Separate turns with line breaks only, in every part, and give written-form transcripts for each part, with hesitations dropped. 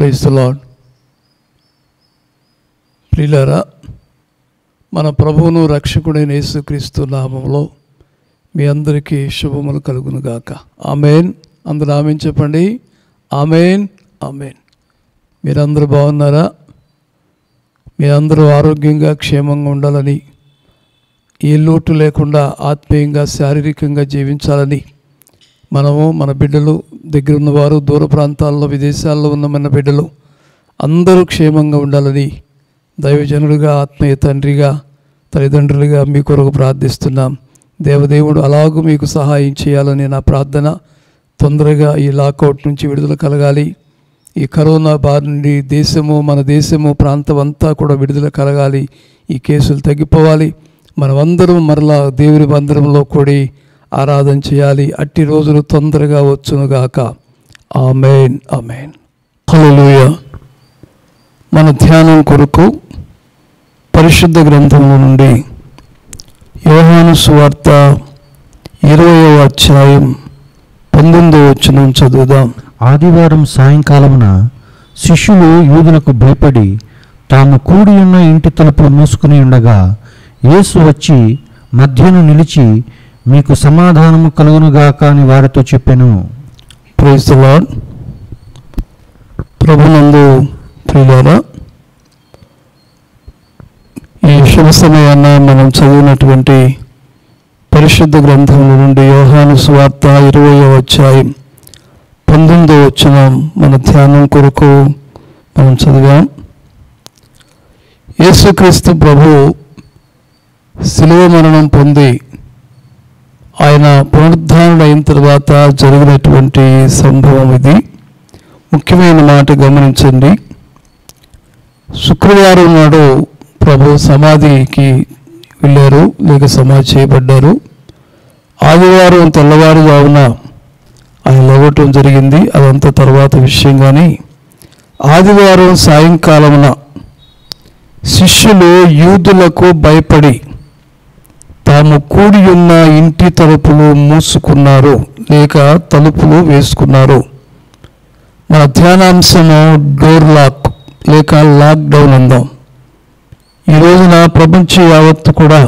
Praise the lord. ప్రియులారా, మన ప్రభువును రక్షకుడైన యేసుక్రీస్తు నామములో మీ అందరికీ శుభములు కలుగును గాక. ఆమేన్. అందరూ ఆమేన్ చెప్పండి. ఆమేన్, ఆమేన్. మీరందరూ బాగున్నారా? మీరందరూ ఆరోగ్యంగా క్షేమంగా ఉండాలని, ఏ లోటు లేకుండా ఆత్మీయంగా శారీరకంగా జీవించాలని మనము, మన బిడ్డలు, దగ్గర ఉన్నవారు, దూర ప్రాంతాల్లో విదేశాల్లో ఉన్న మన బిడ్డలు అందరూ క్షేమంగా ఉండాలని దైవజనుడిగా, ఆత్మీయ తండ్రిగా, తల్లిదండ్రులుగా మీ కొరకు ప్రార్థిస్తున్నాం. దేవదేవుడు అలాగూ మీకు సహాయం చేయాలని నా ప్రార్థన. తొందరగా ఈ లాకౌట్ నుంచి విడుదల కలగాలి. ఈ కరోనా బారి నుండి మన దేశము ప్రాంతం అంతా కూడా విడుదల కలగాలి. ఈ కేసులు తగ్గిపోవాలి. మనమందరం మరలా దేవుని మందిరంలో కూడి ఆరాధన చేయాలి. అట్టి రోజులు తొందరగా వచ్చునుగాక. ఆమేన్, ఆమేన్. హల్లెలూయా. మన ధ్యానం కొరకు పరిశుద్ధ గ్రంథంలో నుండి యోహాను సువార్త 20వ అధ్యాయం 19వ వచనం చదువుదాం.
ఆదివారం సాయంకాలమున శిష్యులు యూదులకు భయపడి తాము కూడి ఉన్న ఇంటి తలుపులు మూసుకుని ఉండగా యేసు వచ్చి మధ్యను నిలిచి, మీకు సమాధానము కలుగునుగాక అని వారితో చెప్పెను.
Praise the lord. ప్రభునందు ప్రియులారా, ఈ శుభ సమయాన మనం చదివినటువంటి పరిశుద్ధ గ్రంథంలో నుండి యోహాను సువార్త 20వ అధ్యాయం 19వ వచనం మన ధ్యానం కొరకు మనం చదివాం. యేసుక్రీస్తు ప్రభు శిలువ మరణం పొంది ఆయన పునరుద్ధారణ అయిన తర్వాత జరిగినటువంటి సంభవం ఇది. ముఖ్యమైన మాట గమనించండి. శుక్రవారం నాడు ప్రభు సమాధికి వెళ్ళారు, లేక సమాధి చేయబడ్డారు. ఆదివారం తెల్లవారుజామున ఆయన లేవటం జరిగింది. అదంతా తర్వాత విషయం. కానీ ఆదివారం సాయంకాలమున శిష్యులు యూదులకు భయపడి తాము కూడి ఉన్న ఇంటి తలుపులు మూసుకున్నారు, లేక తలుపులు వేసుకున్నారు. మన ధ్యానాంశము డోర్ లాక్ లేక లాక్డౌన్ అందాం. ఈ రోజున ప్రపంచం యావత్తు కూడా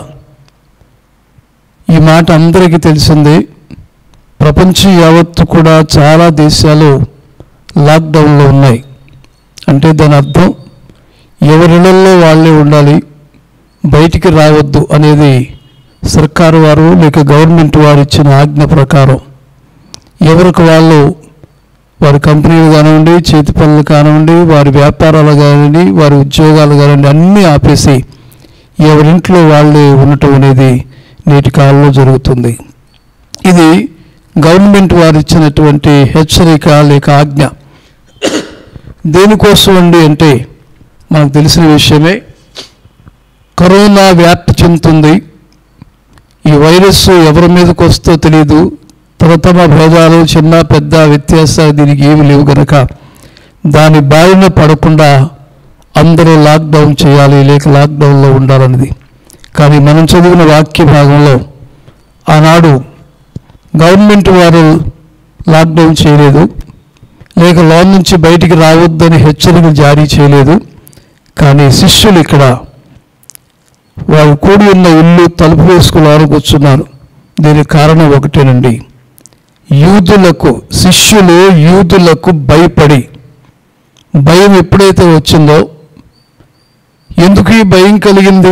ఈ మాట అందరికీ తెలిసిందే. ప్రపంచం యావత్తు కూడా చాలా దేశాలు లాక్డౌన్లో ఉన్నాయి. అంటే దాని అర్థం ఎవరిళ్లలో వాళ్ళే ఉండాలి, బయటికి రావద్దు అనేది సర్కారు వారు లేక గవర్నమెంట్ వారు ఇచ్చిన ఆజ్ఞ ప్రకారం ఎవరికి వాళ్ళు వారి కంపెనీలు కానివ్వండి, చేతి పనులు కానివ్వండి, వారి వ్యాపారాలు కానివ్వండి, వారి ఉద్యోగాలు కానివ్వండి, అన్నీ ఆపేసి ఎవరింట్లో వాళ్ళే ఉండటం అనేది నేటి కాలంలో జరుగుతుంది. ఇది గవర్నమెంట్ వారు ఇచ్చినటువంటి హెచ్చరిక లేక ఆజ్ఞ. దేనికోసం అండి అంటే మనకు తెలిసిన విషయమే. కరోనా వ్యాప్తి చెందుతుంది. ఈ వైరస్ ఎవరి మీదకి వస్తో తెలియదు. తమ భేదాలు, చిన్న పెద్ద వ్యత్యాసాలు దీనికి ఏమి లేవు గనక దాని బారిన పడకుండా అందరూ లాక్డౌన్ చేయాలి, లేక లాక్డౌన్లో ఉండాలన్నది. కానీ మనం చదివిన వాక్య భాగంలో ఆనాడు గవర్నమెంట్ వారు లాక్డౌన్ చేయలేదు, లేక లోన్ నుంచి బయటికి రావద్దని హెచ్చరికలు జారీ చేయలేదు. కానీ శిష్యులు ఇక్కడ వారు కూడి ఉన్న ఇల్లు తలుపు వేసుకుని కూర్చున్నారు. దీనికి కారణం ఒకటేనండి. శిష్యులు యూదులకు భయపడి, భయం ఎప్పుడైతే వచ్చిందో, ఎందుకు ఈ భయం కలిగింది?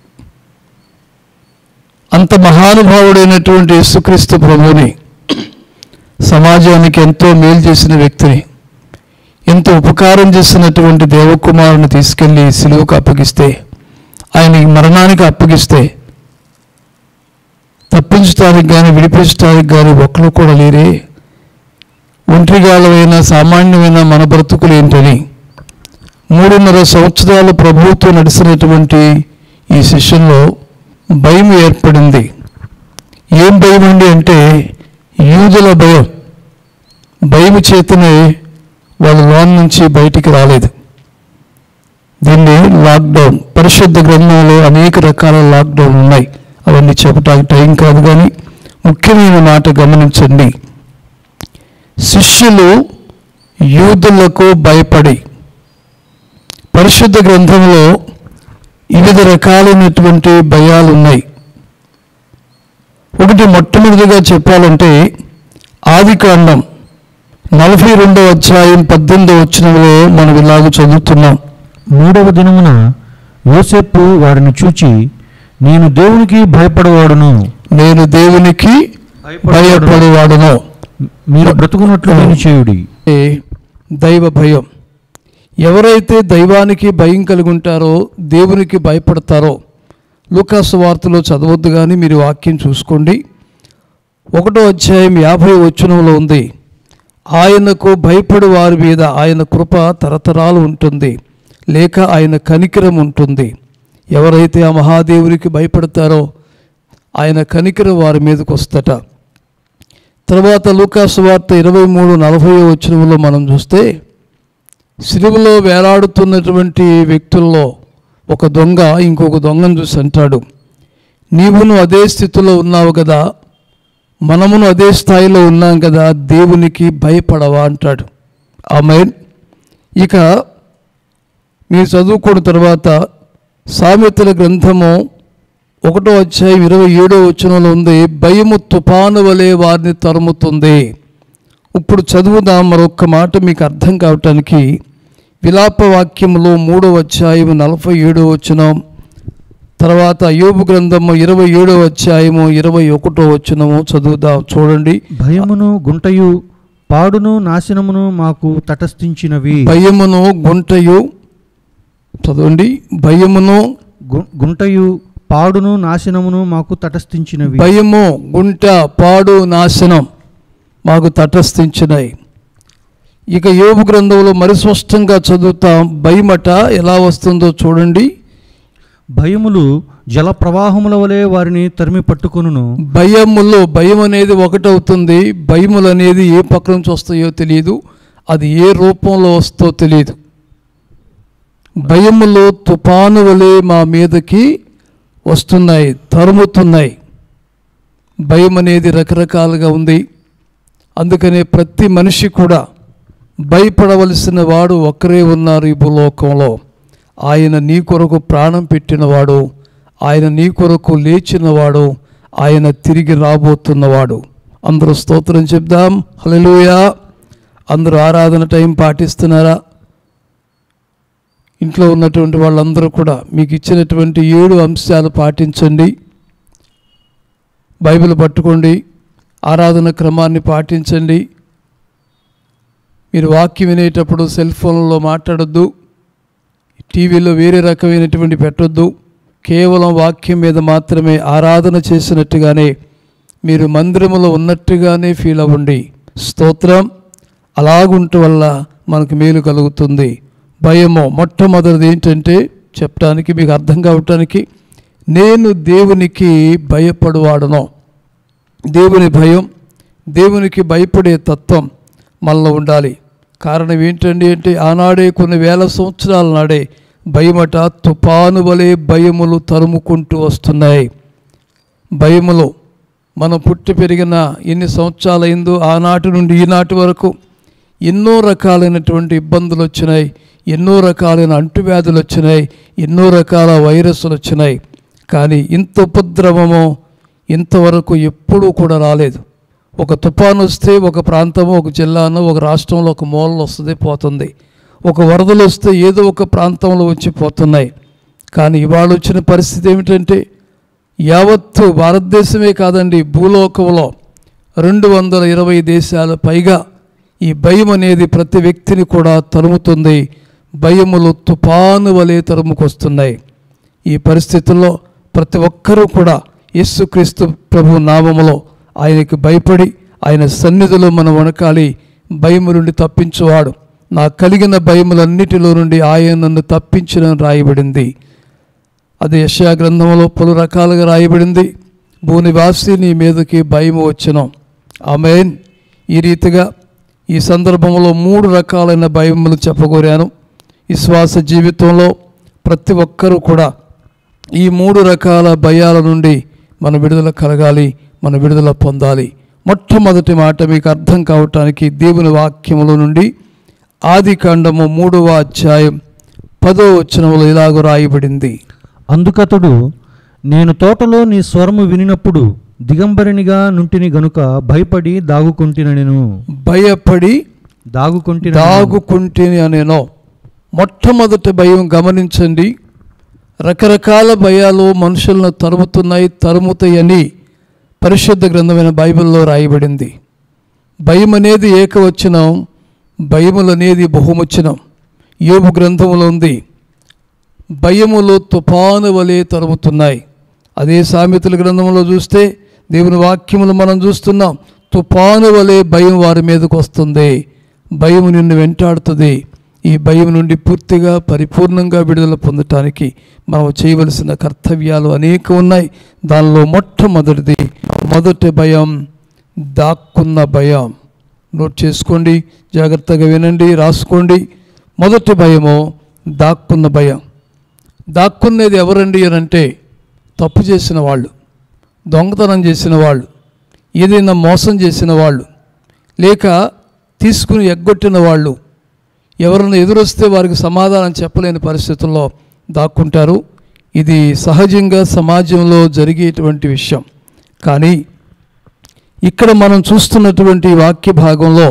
అంత మహానుభావుడైనటువంటి యేసుక్రీస్తు ప్రభువుని, సమాజానికి ఎంతో మేలు చేసిన వ్యక్తిని, ఎంతో ఉపకారం చేసినటువంటి దేవకుమారుని తీసుకెళ్ళి సిలువకు అప్పగిస్తే, ఆయనకి మరణానికి అప్పగిస్తే తప్పించడానికి కానీ విడిపించడానికి కానీ ఒక్కరు కూడా లేరే. ఒంటరిగాలమైన సామాన్యమైన మన బ్రతుకులు ఏంటని 3.5 సంవత్సరాలు ప్రభువుతో నడిచినటువంటి ఈ శిష్యుల్లో భయం ఏర్పడింది. ఏం భయం అండి అంటే యూదుల భయం. భయం చేతనే వాళ్ళ లోన్ నుంచి బయటికి రాలేదు. దీన్ని లాక్డౌన్. పరిశుద్ధ గ్రంథంలో అనేక రకాల లాక్డౌన్ ఉన్నాయి. అవన్నీ చెప్పడానికి టైం కాదు. కానీ ముఖ్యమైన మాట గమనించండి. శిష్యులు యూదులకు భయపడి పరిశుద్ధ గ్రంథంలో వివిధ రకాలైనటువంటి భయాలు ఉన్నాయి. ఒకటి మొట్టమొదటిగా చెప్పాలంటే ఆదికాండం 42వ అధ్యాయం 18వ వచనంలో మనం ఇలాగ చదువుతున్నాం.
3వ దినమున యోసేపు వారిని చూచి, నేను దేవునికి భయపడవాడును,
నేను దేవునికి భయపడేవాడును,
మీరు బ్రతుకున్నట్లు నేను చేయుడి.
దైవ భయం. ఎవరైతే దైవానికి భయం కలిగి ఉంటారో, దేవునికి భయపడతారో, లూకాసు వార్తలో చదవద్దు కానీ మీరు వాక్యం చూసుకోండి. 1వ అధ్యాయం 50వ వచనంలో ఉంది, ఆయనకు భయపడు వారి మీద ఆయన కృప తరతరాలు ఉంటుంది, లేక ఆయన కనికరం ఉంటుంది. ఎవరైతే ఆ మహాదేవునికి భయపడతారో ఆయన కనికరం వారి మీదకి వస్తట. తర్వాత లూకాసు వార్త 23:40 వచనంలో మనం చూస్తే, సిలువలో వేలాడుతున్నటువంటి వ్యక్తుల్లో ఒక దొంగ ఇంకొక దొంగను చూసి అంటాడు, నీవును అదే స్థితిలో ఉన్నావు కదా, మనమును అదే స్థాయిలో ఉన్నాం కదా, దేవునికి భయపడవా అంటాడు. ఆమేన్. ఇక మీరు చదువుకున్న తర్వాత సామెతల గ్రంథము 1వ అధ్యాయం 27వ వచనంలో ఉంది, భయము తుఫాను వలె వారిని తరుముతుంది. ఇప్పుడు చదువుదాం మరొక్క మాట మీకు అర్థం కావటానికి. విలాప వాక్యములో 3వ అధ్యాయం 47వ వచనం, తర్వాత యోబు గ్రంథము 27వ అధ్యాయము 21వ వచనము చదువుదాం. చూడండి.
భయమును గుంటయు పాడును నాశనమును మాకు తటస్థించినవి.
భయమును గుంటయు, చదవండి, భయమును
గుంటయు పాడును నాశనమును మాకు తటస్థించినవి.
భయము, గుంట, పాడు, నాశనం మాకు తటస్థించినాయి. ఇక యోబు గ్రంథంలో మరి స్పష్టంగా చదువుతాం. భయమట ఎలా వస్తుందో చూడండి.
భయములు జల ప్రవాహముల వలె వారిని తరిమి పట్టుకొనును.
భయములో భయం అనేది ఒకటవుతుంది. భయములు అనేది ఏ పక్క నుంచి వస్తాయో తెలియదు, అది ఏ రూపంలో వస్తో తెలియదు. భయములు తుఫాను వలె మా మీదకి వస్తున్నాయి, తరుముతున్నాయి. భయం అనేది రకరకాలుగా ఉంది. అందుకనే ప్రతి మనిషి కూడా భయపడవలసిన వాడు ఒక్కరే ఉన్నారు ఈ భూలోకంలో. ఆయన నీ కొరకు ప్రాణం పెట్టినవాడు, ఆయన నీ కొరకు లేచినవాడు, ఆయన తిరిగి రాబోతున్నవాడు. అందరూ స్తోత్రం చెప్దాం. హల్లెలూయా. అందరూ ఆరాధన టైం పాటిస్తున్నారా? ఇంట్లో ఉన్నటువంటి వాళ్ళందరూ కూడా మీకు ఇచ్చినటువంటి 7 అంశాలు పాటించండి. బైబిల్ పట్టుకోండి, ఆరాధన క్రమాన్ని పాటించండి. మీరు వాక్యం వినేటప్పుడు సెల్ ఫోన్లో మాట్లాడొద్దు, టీవీలో వేరే రకమైనటువంటి పెట్టొద్దు. కేవలం వాక్యం మీద మాత్రమే ఆరాధన చేసినట్టుగానే మీరు మందిరములో ఉన్నట్టుగానే ఫీల్ అవ్వండి. స్తోత్రం. అలాగుంట వల్ల మనకు మేలు కలుగుతుంది. భయము మొట్టమొదటిది ఏంటంటే చెప్పడానికి మీకు అర్థం కావటానికి, నేను దేవునికి భయపడువాడను. దేవుని భయం, దేవునికి భయపడే తత్వం మనలో ఉండాలి. కారణం ఏంటండి అంటే, ఆనాడే కొన్ని వేల సంవత్సరాల నాడే భయమట తుఫాను వలె భయములు తరుముకుంటూ వస్తున్నాయి. భయములు మనం పుట్టి పెరిగిన ఎన్ని సంవత్సరాలైందో ఆనాటి నుండి ఈనాటి వరకు ఎన్నో రకాలైనటువంటి ఇబ్బందులు వచ్చినాయి, ఎన్నో రకాలైన అంటువ్యాధులు వచ్చినాయి, ఎన్నో రకాల వైరస్లు వచ్చినాయి. కానీ ఇంత ఉపద్రవము ఇంతవరకు ఎప్పుడూ కూడా రాలేదు. ఒక తుఫాను వస్తే ఒక ప్రాంతము, ఒక జిల్లాను, ఒక రాష్ట్రంలో ఒక మూలలో వస్తుంది, పోతుంది. ఒక వరదలు వస్తే ఏదో ఒక ప్రాంతంలో వచ్చి పోతున్నాయి. కానీ ఇవాళ వచ్చిన పరిస్థితి ఏమిటంటే, యావత్తు భారతదేశమే కాదండి, భూలోకంలో 220 దేశాల పైగా ఈ భయం అనేది ప్రతి వ్యక్తిని కూడా తరుముతుంది. భయములు తుఫాను వలె తరుముకొస్తున్నాయి. ఈ పరిస్థితుల్లో ప్రతి ఒక్కరూ కూడా యేసుక్రీస్తు ప్రభు నామములో ఆయనకి భయపడి ఆయన సన్నిధిలో మనం వణకాలి. భయము నుండి తప్పించువాడు, నా కలిగిన భయములన్నిటిలో నుండి ఆయన నన్ను తప్పించిన రాయబడింది. అది యెషయా గ్రంథంలో పలు రకాలుగా రాయబడింది. భూనివాసి నీ మీదకి భయము వచ్చును. ఆమేన్. ఈ రీతిగా ఈ సందర్భంలో 3 రకాలైన భయములు చెప్పగోరాను. విశ్వాస జీవితంలో ప్రతి ఒక్కరూ కూడా ఈ 3 రకాల భయాల నుండి మన విడుదల కలగాలి, మన విడుదల పొందాలి. మొట్టమొదటి మాట మీకు అర్థం కావటానికి దేవుని వాక్యముల నుండి ఆదికాండము 3వ అధ్యాయం 10వ వచనంలో ఇలాగ రాయబడింది.
అందుకతడు, నేను తోటలో నీ స్వరము వినినప్పుడు దిగంబరినిగా నుంటిని గనుక భయపడి దాగుకుంటినెను.
భయపడి
దాగుకుంటిన
దాగుకుంటేని అనేనో. మొట్టమొదటి భయం గమనించండి. రకరకాల భయాలు మనుషులను తరుముతాయని పరిశుద్ధ గ్రంథమైన బైబిల్లో రాయబడింది. భయం అనేది ఏకవచనం, భయములు అనేది బహువచనం. యోబు గ్రంథంలో ఉంది, భయములు తుఫాను వలె తరుముతున్నాయి. అదే సామెతల గ్రంథంలో చూస్తే దేవుని వాక్యములు మనం చూస్తున్నాం, తుఫాను వలె భయం వారి మీదకు వస్తుంది, భయం నిన్ను వెంటాడుతుంది. ఈ భయం నుండి పూర్తిగా పరిపూర్ణంగా విడుదల పొందటానికి మనం చేయవలసిన కర్తవ్యాలు అనేక ఉన్నాయి. దానిలో మొదటి భయం దాక్కున్న భయం. నోట్ చేసుకోండి, జాగ్రత్తగా వినండి, రాసుకోండి. మొదటి భయము దాక్కున్న భయం. దాక్కునేది ఎవరండి అని అంటే, తప్పు చేసిన వాళ్ళు, దొంగతనం చేసిన వాళ్ళు, ఏదైనా మోసం చేసిన వాళ్ళు, లేక తీసుకుని ఎగ్గొట్టిన వాళ్ళు, ఎవరైనా ఎదురొస్తే వారికి సమాధానం చెప్పలేని పరిస్థితుల్లో దాక్కుంటారు. ఇది సహజంగా సమాజంలో జరిగేటువంటి విషయం. కానీ ఇక్కడ మనం చూస్తున్నటువంటి వాక్య భాగంలో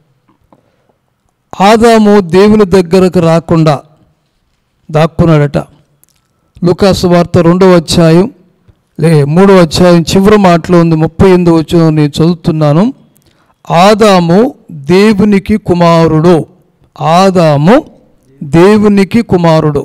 ఆదాము దేవుని దగ్గరకు రాకుండా దాక్కున్నాడట. లూకా సువార్త 2వ అధ్యాయం 3వ అధ్యాయం చివరి మాటలో ఉంది, 38వ వచనం నేను చదువుతున్నాను. ఆదాము దేవునికి కుమారుడు. ఆదాము దేవునికి కుమారుడు.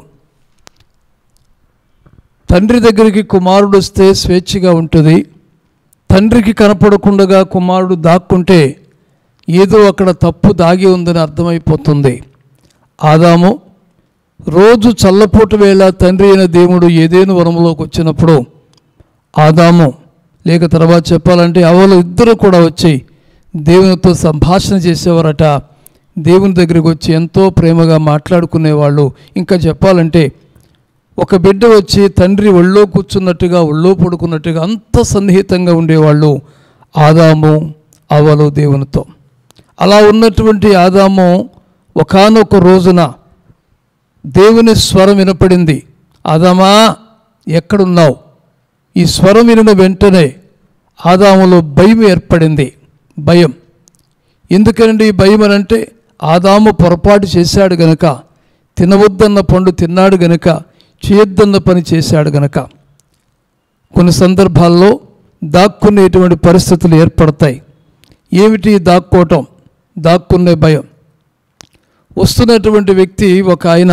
తండ్రి దగ్గరికి కుమారుడు వస్తే స్వేచ్ఛగా ఉంటుంది. తండ్రికి కనపడకుండా కుమారుడు దాక్కుంటే ఏదో అక్కడ తప్పు దాగి ఉందని అర్థమైపోతుంది. ఆదాము రోజు చల్లపూట వేళ తండ్రి అయిన దేవుడు ఏదేను వనంలోకి వచ్చినప్పుడు ఆదాము, లేక తర్వాత చెప్పాలంటే అవలు ఇద్దరు కూడా వచ్చి దేవునితో సంభాషణ చేసేవారట. దేవుని దగ్గరికి వచ్చి ఎంతో ప్రేమగా మాట్లాడుకునేవాళ్ళు. ఇంకా చెప్పాలంటే ఒక బిడ్డ వచ్చి తండ్రి ఒళ్ళో కూర్చున్నట్టుగా, ఒళ్ళో పడుకున్నట్టుగా అంత సన్నిహితంగా ఉండేవాళ్ళు ఆదాము అవలు దేవునితో. అలా ఉన్నటువంటి ఆదాము ఒకానొక రోజున దేవుని స్వరం వినపడింది. ఆదామా ఎక్కడున్నావు? ఈ స్వరం వినిన వెంటనే ఆదాములో భయం ఏర్పడింది. భయం ఎందుకనండి భయం అని అంటే, ఆదాము పొరపాటు చేశాడు గనక, తినవద్దన్న పండు తిన్నాడు గనక, చేయొద్దన్న పని చేశాడు గనక. కొన్ని సందర్భాల్లో దాక్కునేటువంటి పరిస్థితులు ఏర్పడతాయి. ఏమిటి దాక్కోవటం? దాక్కునే భయం. వస్తున్నటువంటి వ్యక్తి ఒక ఆయన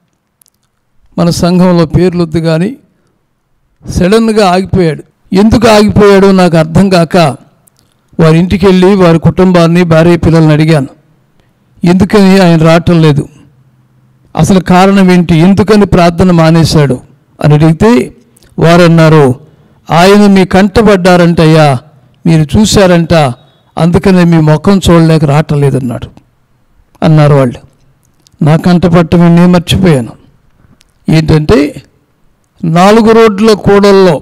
మన సంఘంలో పేర్లొద్దు కానీ సడన్గా ఆగిపోయాడు. ఎందుకు ఆగిపోయాడో నాకు అర్థం కాక వారి ఇంటికి వెళ్ళి వారి కుటుంబాన్ని, భార్య పిల్లల్ని అడిగాను, ఎందుకని ఆయన రావటం లేదు, అసలు కారణం ఏంటి, ఎందుకని ప్రార్థన మానేశాడు అని అడిగితే వారు అన్నారు, ఆయన మీ కంటపడ్డారంటయ్యా, మీరు చూశారంట, అందుకనే మీ ముఖం చూడలేక రావటం లేదన్నాడు అన్నారు వాళ్ళు. నా కంటపట్టమే నేను మర్చిపోయాను. ఏంటంటే 4 రోడ్ల కూడల్లో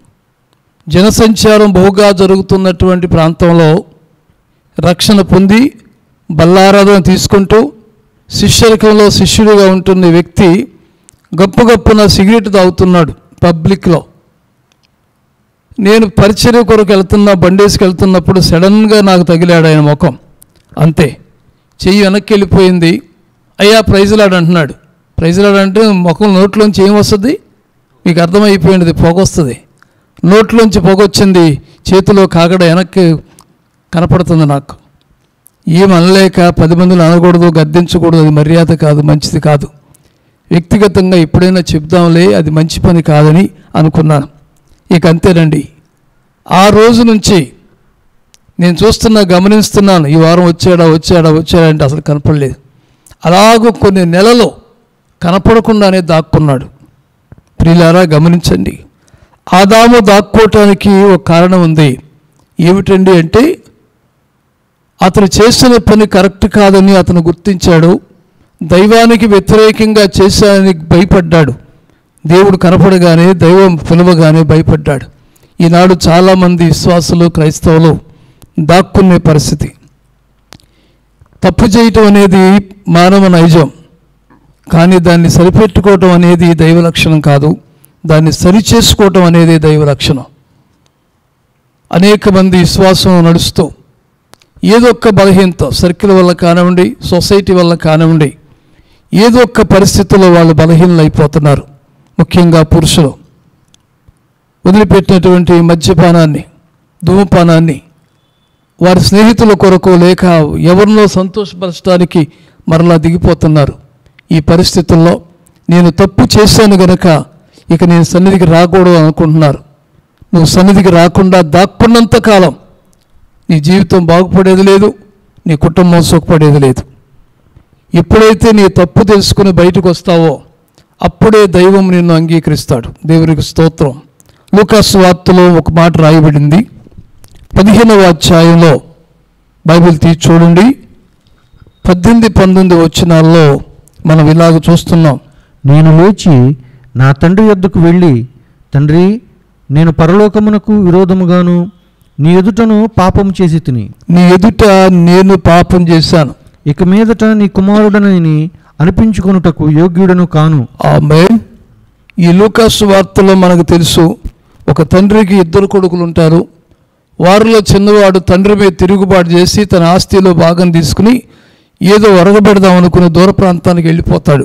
జనసంచారం బహుగా జరుగుతున్నటువంటి ప్రాంతంలో రక్షణ పొంది బల్లారాధన తీసుకుంటూ శిష్యరికంలో శిష్యుడిగా ఉంటున్న వ్యక్తి గప్పున సిగరెట్ తాగుతున్నాడు పబ్లిక్లో. నేను పరిచర్య కొరకు వెళ్తున్నా, బండేసుకు వెళ్తున్నప్పుడు సడన్గా నాకు తగిలాడు ఆయన ముఖం. అంతే, చెయ్యి వెనక్కి వెళ్ళిపోయింది. అయ్యా ప్రైజ్లాడు అంటున్నాడు. ప్రైజ్లాడు అంటే ముఖం నోట్లోంచి ఏం వస్తుంది మీకు అర్థమైపోయింది, పొగ వస్తుంది. నోట్లోంచి పొగ వచ్చింది, చేతిలో కాగడ వెనక్కి కనపడుతుంది. నాకు ఏమనలేక 10 మందిని అనకూడదు, గద్దించకూడదు, అది మర్యాద కాదు, మంచిది కాదు. వ్యక్తిగతంగా ఎప్పుడైనా చెప్దాంలే, అది మంచి పని కాదని అనుకున్నాను. ఇక అంతేనండి. ఆ రోజు నుంచి నేను గమనిస్తున్నాను, ఈ వారం వచ్చాడా అంటే అసలు కనపడలేదు. అలాగూ కొన్ని నెలలు కనపడకుండానే దాక్కున్నాడు. ప్రియులారా గమనించండి, ఆదాము దాక్కోవటానికి ఒక కారణం ఉంది. ఏమిటండి అంటే, అతను చేసిన పని కరెక్ట్ కాదని అతను గుర్తించాడు. దైవానికి వ్యతిరేకంగా చేశానని భయపడ్డాడు. దేవుడు కనపడగానే, దైవం పిలవగానే భయపడ్డాడు. ఈనాడు చాలామంది విశ్వాసులు, క్రైస్తవులు దాక్కునే పరిస్థితి. తప్పు చేయటం అనేది మానవ నైజం. కానీ దాన్ని సరిపెట్టుకోవటం అనేది దైవ లక్షణం కాదు, దాన్ని సరిచేసుకోవటం అనేది దైవ లక్షణం. అనేక మంది విశ్వాసం నడుస్తూ ఏదో ఒక్క బలహీనత, సర్కిల్ వల్ల కానివ్వండి, సొసైటీ వల్ల కానివ్వండి, ఏదో ఒక్క పరిస్థితుల్లో వాళ్ళు బలహీనలు అయిపోతున్నారు. ముఖ్యంగా పురుషులు వదిలిపెట్టినటువంటి మద్యపానాన్ని, ధూమపానాన్ని వారి స్నేహితుల కొరకు లేక ఎవరినో సంతోషపరచడానికి మరలా దిగిపోతున్నారు. ఈ పరిస్థితుల్లో నేను తప్పు చేశాను గనక ఇక నేను సన్నిధికి రాకూడదు అనుకుంటున్నారు. నువ్వు సన్నిధికి రాకుండా దాక్కున్నంత కాలం నీ జీవితం బాగుపడేది లేదు, నీ కుటుంబం సుఖపడేది లేదు. ఎప్పుడైతే నీ తప్పు తెలుసుకుని బయటకు వస్తావో అప్పుడే దైవం నిన్ను అంగీకరిస్తాడు. దేవునికి స్తోత్రం. లూకాసు వార్తలో ఒక మాట రాయబడింది, 15వ అధ్యాయంలో బైబిల్ తీసి చూడండి. 18-19 వచనాల్లో మనం ఇలాగ చూస్తున్నాం.
నేను లేచి నా తండ్రి యొద్దకు వెళ్ళి, తండ్రి, నేను పరలోకమునకు విరోధముగాను నీ ఎదుటను పాపం చేసి తిని,
నీ ఎదుట నేను పాపం చేశాను,
ఇక మీదట నీ కుమారుడనని అనిపించుకొనుటకు యోగ్యుడను కాను.
ఆమేన్. ఈ లూకాసు వార్తలో మనకు తెలుసు, ఒక తండ్రికి 2 కొడుకులు ఉంటారు. వారిలో చిన్నవాడు తండ్రి మీద తిరుగుబాటు చేసి తన ఆస్తిలో భాగం తీసుకుని ఏదో ఒరగబెడదాం అనుకుని దూర ప్రాంతానికి వెళ్ళిపోతాడు.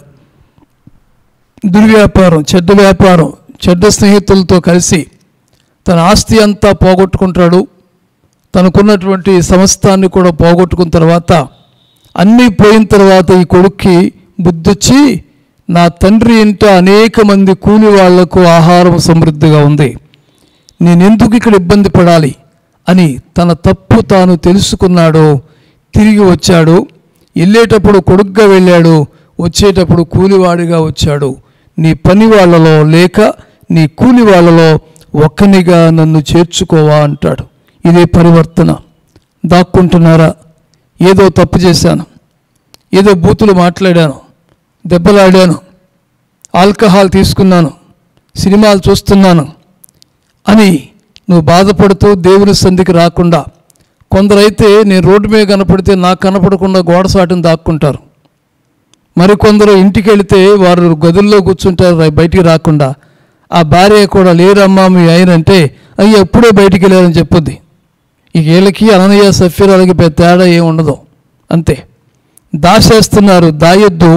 దుర్వ్యాపారం, చెడ్డ వ్యాపారం, చెడ్డ స్నేహితులతో కలిసి తన ఆస్తి అంతా పోగొట్టుకుంటాడు. తనకున్నటువంటి సమస్తాన్ని కూడా పోగొట్టుకున్న తర్వాత, అన్నీ పోయిన తర్వాత ఈ కొడుక్కి బుద్ధొచ్చి, నా తండ్రి ఇంట అనేక మంది కూలి వాళ్లకు ఆహారం సమృద్ధిగా ఉంది, నేనెందుకు ఇక్కడ ఇబ్బంది పడాలి అని తన తప్పు తాను తెలుసుకున్నాడు. తిరిగి వచ్చాడు. వెళ్ళేటప్పుడు కొడుగ్గా వెళ్ళాడు, వచ్చేటప్పుడు కూలివాడిగా వచ్చాడు. నీ పని వాళ్ళలో లేక నీ కూలి వాళ్ళలో ఒక్కనిగా నన్ను చేర్చుకోవా అంటాడు. ఇదే పరివర్తన. దాక్కుంటున్నారా? ఏదో తప్పు చేశాను, ఏదో బూతులు మాట్లాడాను, దెబ్బలాడాను, ఆల్కహాల్ తీసుకున్నాను, సినిమాలు చూస్తున్నాను అని నువ్వు బాధపడుతూ దేవుని సంధికి రాకుండా, కొందరైతే నేను రోడ్డు మీద కనపడితే నాకు కనపడకుండా గోడ సాటును దాక్కుంటారు. మరికొందరు ఇంటికి వెళితే వారు గదుల్లో కూర్చుంటారు బయటికి రాకుండా. ఆ భార్య కూడా, లేరమ్మా మీ ఆయన అంటే, అయ్యి ఎప్పుడే బయటికి వెళ్ళారని చెప్పుద్ది. ఇక వీళ్ళకి అననయ్య సఫీరాలకి పెద్ద తేడా ఏమి ఉండదు, అంతే. దాచేస్తున్నారు. దాయొద్దు.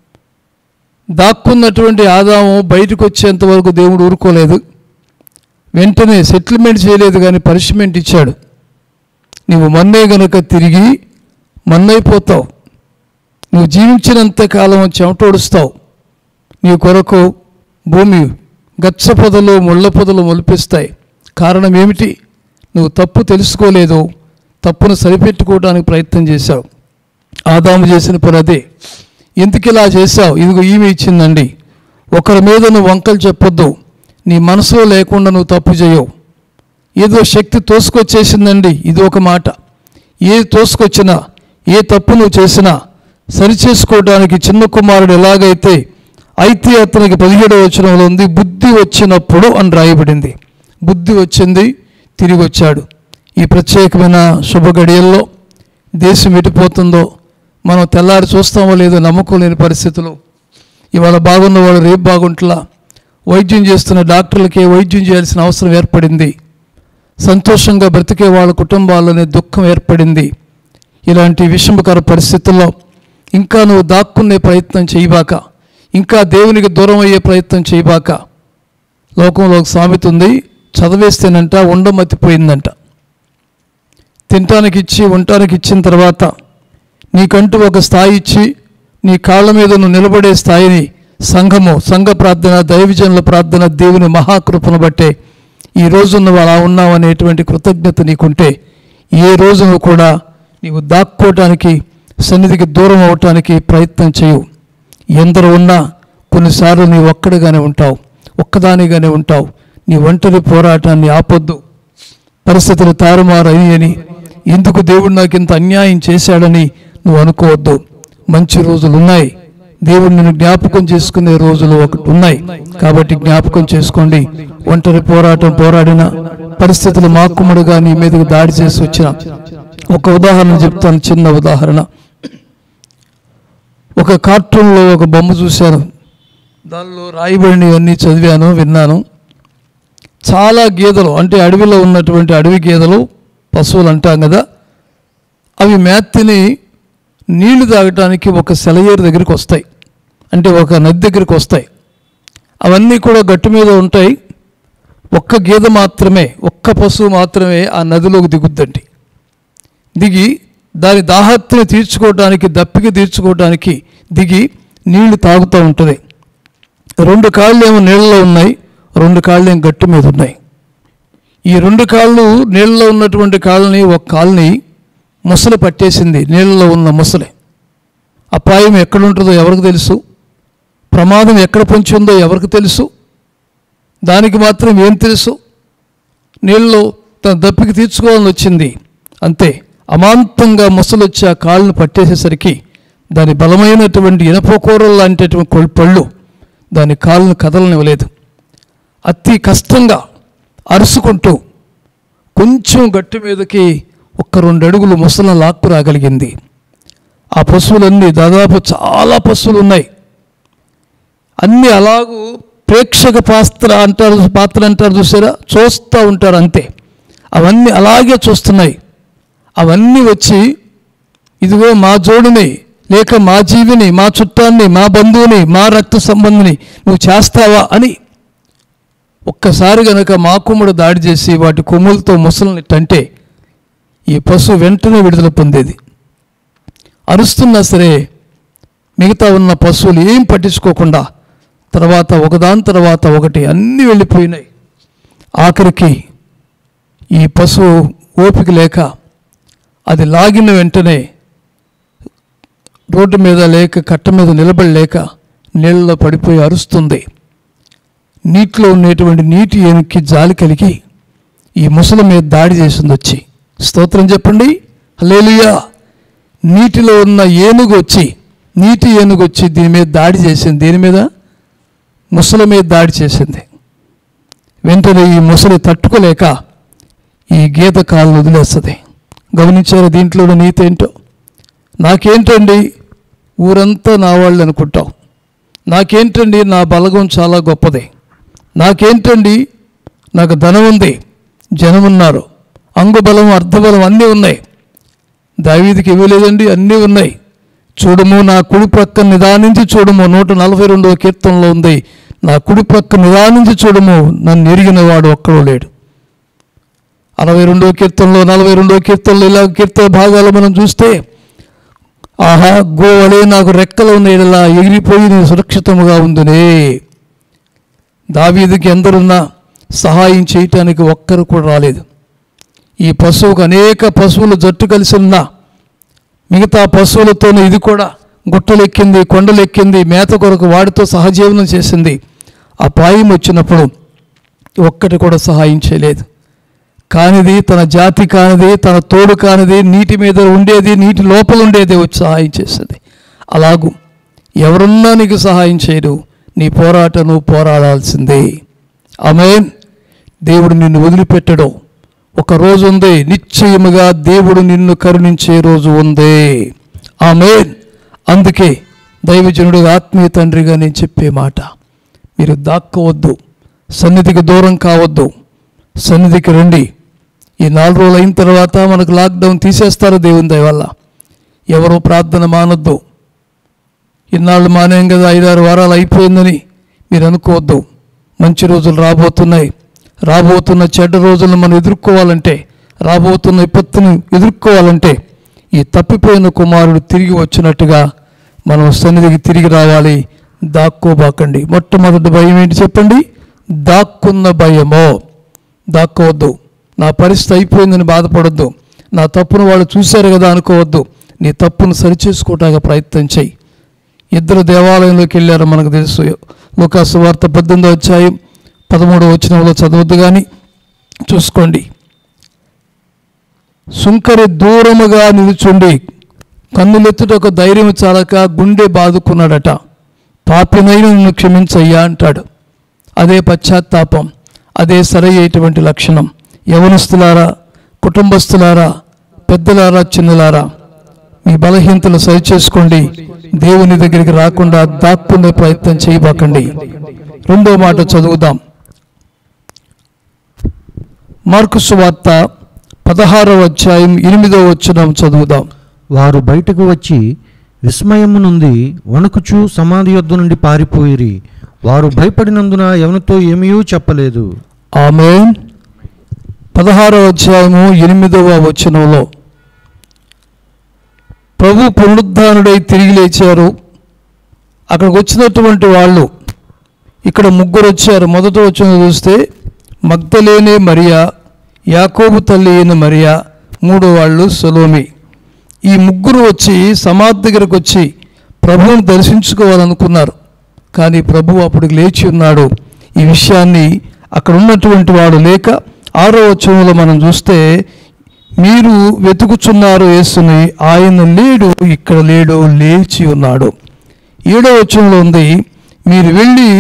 దాక్కున్నటువంటి ఆదాము బయటకు వచ్చేంత వరకు దేవుడు ఊరుకోలేదు. వెంటనే సెటిల్మెంట్ చేయలేదు, కానీ పనిష్మెంట్ ఇచ్చాడు. నువ్వు మన్నే గనుక తిరిగి మన్నైపోతావు. నువ్వు జీవించినంత కాలం చెమటోడుస్తావు. నీ కొరకు భూమి గచ్చ పొదలు ముళ్ళ పొదలు మొలిపిస్తాయి. కారణం ఏమిటి? నువ్వు తప్పు తెలుసుకోలేదు, తప్పును సరిపెట్టుకోవడానికి ప్రయత్నం చేశావు. ఆదాము చేసిన పని అదే. ఎందుకు ఇలా చేశావు? ఇదిగో ఈమె ఇచ్చిందండి. ఒకరి మీద నువ్వు వంకలు చెప్పొద్దు. నీ మనసులో లేకుండా నువ్వు తప్పు చేయవు. ఏదో శక్తి తోసుకొచ్చేసిందండి, ఇది ఒక మాట. ఏది తోసుకొచ్చినా, ఏ తప్పు నువ్వు చేసినా సరిచేసుకోవడానికి చిన్న కుమారుడు ఎలాగైతే అయితే అతనికి 17వ వచనంలో ఉంది, బుద్ధి వచ్చినప్పుడు అని రాయబడింది. బుద్ధి వచ్చింది, తిరిగి వచ్చాడు. ఈ ప్రత్యేకమైన శుభ గడియల్లో దేశం ఎటుపోతుందో మనం తెల్లారి చూస్తామో లేదో నమ్మకం లేని పరిస్థితులు. ఇవాళ బాగున్న వాళ్ళు రేపు బాగుంటలా, వైద్యం చేస్తున్న డాక్టర్లకే వైద్యం చేయాల్సిన అవసరం ఏర్పడింది. సంతోషంగా బ్రతికే వాళ్ళ కుటుంబాల్లోనే దుఃఖం ఏర్పడింది. ఇలాంటి విషమకర పరిస్థితుల్లో ఇంకా నువ్వు దాక్కునే ప్రయత్నం చేయబాక, ఇంకా దేవునికి దూరం అయ్యే ప్రయత్నం చేయబాక. లోకంలో ఒక సామెత ఉంది, చదివేస్తేనంట ఉండమతిపోయిందంట. తినటానికి ఇచ్చి ఉండటానికి ఇచ్చిన తర్వాత నీకంటూ ఒక స్థాయి ఇచ్చి నీ కాళ్ళ మీద నువ్వు నిలబడే స్థాయిని సంఘము, సంఘ ప్రార్థన, దైవజనుల ప్రార్థన, దేవుని మహాకృపను బట్టే ఈ రోజు నువ్వు అలా ఉన్నావు అనేటువంటి కృతజ్ఞత నీకుంటే ఏ రోజును కూడా నీవు దాక్కోవటానికి, సన్నిధికి దూరం అవటానికి ప్రయత్నం చేయవు. ఎందరో ఉన్నా కొన్నిసార్లు నీ ఒక్కడిగానే ఉంటావు, ఒక్కదానిగానే ఉంటావు. నీ ఒంటరి పోరాటాన్ని ఆపొద్దు. పరిస్థితులు తారుమారు అయ్యని, ఎందుకు దేవుడు నాకు ఇంత అన్యాయం చేశాడని నువ్వు అనుకోవద్దు. మంచి రోజులు ఉన్నాయి. దేవుడు నిన్ను జ్ఞాపకం చేసుకునే రోజులు ఒకటి ఉన్నాయి. కాబట్టి జ్ఞాపకం చేసుకోండి. ఒంటరి పోరాటం పోరాడిన పరిస్థితులు మాకుమ్మడిగా నీ మీదకి దాడి చేసి వచ్చిన ఒక ఉదాహరణ చెప్తాను, చిన్న ఉదాహరణ. ఒక కార్టూన్లో ఒక బొమ్మ చూశాను, దానిలో రాయబడినవన్నీ చదివాను, విన్నాను. చాలా గేదెలు, అంటే అడవిలో ఉన్నటువంటి అడవి గేదెలు, పశువులు అంటాం కదా, అవి మేత్తిని నీళ్లు తాగటానికి ఒక సెలయేరు దగ్గరికి వస్తాయి, అంటే ఒక నది దగ్గరికి వస్తాయి. అవన్నీ కూడా గట్టు మీద ఉంటాయి. ఒక్క గేదె మాత్రమే, ఒక్క పశువు మాత్రమే ఆ నదిలోకి దిగుద్దండి. దిగి దాని దాహత్తుని తీర్చుకోవడానికి, దప్పిక తీర్చుకోవడానికి దిగి నీళ్లు తాగుతూ ఉంటుంది. 2 కాళ్ళు ఏమో నీళ్ళలో ఉన్నాయి, 2 కాళ్ళు ఏమో గట్టు మీద ఉన్నాయి. ఈ 2 కాళ్ళు నీళ్ళలో ఉన్నటువంటి కాళ్ళని, ఒక కాళ్ళని ముసలి పట్టేసింది. నీళ్ళలో ఉన్న ముసలి. అపాయం ఎక్కడుంటుందో ఎవరికి తెలుసు, ప్రమాదం ఎక్కడ పొంచి ఉందో ఎవరికి తెలుసు. దానికి మాత్రం ఏం తెలుసు, నీళ్ళలో తన దప్పికి తీర్చుకోవాలని వచ్చింది అంతే. అమాంతంగా ముసలు వచ్చి ఆ కాళ్ళను పట్టేసేసరికి దాని బలమైనటువంటి ఇనపకూరలు లాంటిటువంటి పళ్ళు దాని కాళ్ళను కదలనివ్వలేదు. అతి కష్టంగా అరుసుకుంటూ కొంచెం గట్టి మీదకి 1-2 అడుగులు ముసలను లాక్కు రాగలిగింది. ఆ పశువులన్నీ, దాదాపు చాలా పశువులు ఉన్నాయి, అన్నీ అలాగూ ప్రేక్షక పాత్ర అంటారు చూసారా, చూస్తూ ఉంటారు అంతే. అవన్నీ అలాగే చూస్తున్నాయి. అవన్నీ వచ్చి, ఇదిగో మా జోడిని, లేక మా జీవిని, మా చుట్టాన్ని, మా బంధువుని, మా రక్త సంబంధిని నువ్వు చేస్తావా అని ఒక్కసారి గనక మా కొమ్ముడు దాడి చేసి వాటి కొమ్ములతో ముసలిని అంటే ఈ పశువు వెంటనే విడుదల పొందేది. అరుస్తున్నా సరే మిగతా ఉన్న పశువులు ఏం పట్టించుకోకుండా తర్వాత ఒకదాని తర్వాత ఒకటి అన్నీ వెళ్ళిపోయినాయి. ఆఖరికి ఈ పశువు ఓపిక లేక అది లాగిన వెంటనే రోడ్డు మీద లేక కట్ట మీద నిలబడలేక నీళ్ళలో పడిపోయి అరుస్తుంది. నీటిలో ఉండేటువంటి నీటి ఏనుగుకి జాలి కలిగి ఈ ముసలి మీద దాడి చేసింది వచ్చి. స్తోత్రం చెప్పండి, హల్లెలూయా. నీటిలో ఉన్న ఏనుగు వచ్చి, నీటి ఏనుగు వచ్చి దీని మీద దాడి చేసింది. దీని మీద, ముసలి మీద దాడి చేసింది. వెంటనే ఈ ముసలి తట్టుకోలేక ఈ గీత కాళ్ళు వదిలేస్తుంది. గమనించారు దీంట్లో నీతి ఏంటో? నాకేంటండి ఊరంతా నా వాళ్ళు అనుకుంటాం, నాకేంటండి నా బలగం చాలా గొప్పది, నాకేంటండి నాకు ధనం ఉంది, జనం ఉన్నారు, అంగుబలం అర్ధబలం అన్నీ ఉన్నాయి. దావీదుకి ఇవ్వలేదండి, అన్నీ ఉన్నాయి. చూడము నా కుడి ప్రక్క నిదానించి చూడము, 142వ కీర్తనలో ఉంది, నా కుడి ప్రక్క నిదానించి చూడము, నన్ను ఎరిగిన వాడు ఒక్కడో లేడు. 62వ కీర్తనలో, 42వ కీర్తనలో ఇలా కీర్తన భాగాలు మనం చూస్తే, ఆహా గోవలే నాకు రెక్కలు ఉన్నాయిలా ఎగిరిపోయి నేను సురక్షితముగా ఉందునే. దావీదుకి ఎందరున్నా సహాయం చేయటానికి ఒక్కరు కూడా రాలేదు. ఈ పశువుకు అనేక పశువులు జట్టు కలిసి ఉన్నా మిగతా పశువులతోనే ఇది కూడా గుట్టలెక్కింది, కొండలెక్కింది, మేత కొరకు వాడితో సహజీవనం చేసింది. అపాయం వచ్చినప్పుడు ఒక్కటి కూడా సహాయం చేయలేదు. కానిది, తన జాతి కానిది, తన తోడు కానిది, నీటి మీద ఉండేది, నీటి లోపల ఉండేది వచ్చి సహాయం చేసేది. అలాగూ ఎవరున్నా నీకు సహాయం చేయరు, నీ పోరాటం నువ్వు పోరాడాల్సిందే. ఆమేన్. దేవుడు నిన్ను వదిలిపెట్టడం ఒక రోజు ఉంది, నిశ్చయముగా దేవుడు నిన్ను కరుణించే రోజు ఉంది. ఆమేన్. అందుకే దైవజనుడు ఆత్మీయ తండ్రిగా నేను చెప్పే మాట, మీరు దాక్కోవద్దు, సన్నిధికి దూరం కావద్దు, సన్నిధికి రండి. ఈ 4 రోజులు అయిన తర్వాత మనకు లాక్డౌన్ తీసేస్తారు దేవుని దయ వల్ల. ఎవరో ప్రార్థన మానొద్దు. ఇన్నాళ్ళు మానేం కదా, 5-6 వారాలు అయిపోయిందని మీరు అనుకోవద్దు. మంచి రోజులు రాబోతున్నాయి. రాబోతున్న చెడ్డ రోజులను మనం ఎదుర్కోవాలంటే, రాబోతున్న విపత్తును ఎదుర్కోవాలంటే ఈ తప్పిపోయిన కుమారుడు తిరిగి వచ్చినట్టుగా మనం సన్నిధికి తిరిగి రావాలి. దాక్కోబాకండి. మొట్టమొదటి భయం ఏంటి చెప్పండి? దాక్కున్న భయమో. దాక్కోవద్దు. నా పరిస్థితి అయిపోయిందని బాధపడొద్దు. నా తప్పును వాళ్ళు చూశారు కదా అనుకోవద్దు. నీ తప్పును సరిచేసుకోవటానికి ప్రయత్నం చేయి. 2 దేవాలయంలోకి వెళ్ళారు మనకు తెలుసు. లూకాసు వార్త 18వ అధ్యాయం 13వ వచనంలో చదవద్దు కానీ చూసుకోండి. సుంకరి దూరముగా నిలుచుండి కన్నులెత్తుట ఒక ధైర్యం చాలక గుండె బాదుకున్నాడట. పాపినైన నిన్ను క్షమించయ్యా అంటాడు. అదే పశ్చాత్తాపం, అదే సరైనటువంటి లక్షణం. యవనస్తులారా, కుటుంబస్తులారా, పెద్దలారా, చిన్నలారా, మీ బలహీనతలు సరిచేసుకోండి. దేవుని దగ్గరికి రాకుండా దాక్కునే ప్రయత్నం చేయబాకండి. రెండో మాట చదువుదాం. మార్కు సువార్త 16వ అధ్యాయం 8వ వచనం చదువుదాం.
వారు బయటకు వచ్చి విస్మయము నుండి వణుకుచూ సమాధి యొద్ద నుండి పారిపోయిరి. వారు భయపడినందున ఎవరితో ఏమీ చెప్పలేదు.
ఆమేన్. 16వ అధ్యాయము 8వ వచనంలో ప్రభు పునరుద్ధానుడై తిరిగి లేచారు. అక్కడికి వచ్చినటువంటి వాళ్ళు ఇక్కడ ముగ్గురు వచ్చారు. మొదటి వచనం చూస్తే మగ్దలేనే మరియా, యాకోబు తల్లి అయిన మరియా, మూడో వాళ్ళు సొలోమి. ఈ ముగ్గురు వచ్చి సమాధి దగ్గరకు వచ్చి ప్రభువుని దర్శించుకోవాలనుకున్నారు. కానీ ప్రభు అప్పుడు లేచి ఉన్నాడు. ఈ విషయాన్ని అక్కడ ఉన్నటువంటి వాడు లేక 6వ వచనంలో మనం చూస్తే మీరు వెతుకుచున్నారు యేసుని, ఆయన లేడు, ఇక్కడ లేడు, లేచి ఉన్నాడు. 7వ వచనంలో ఉంది, మీరు వెళ్ళి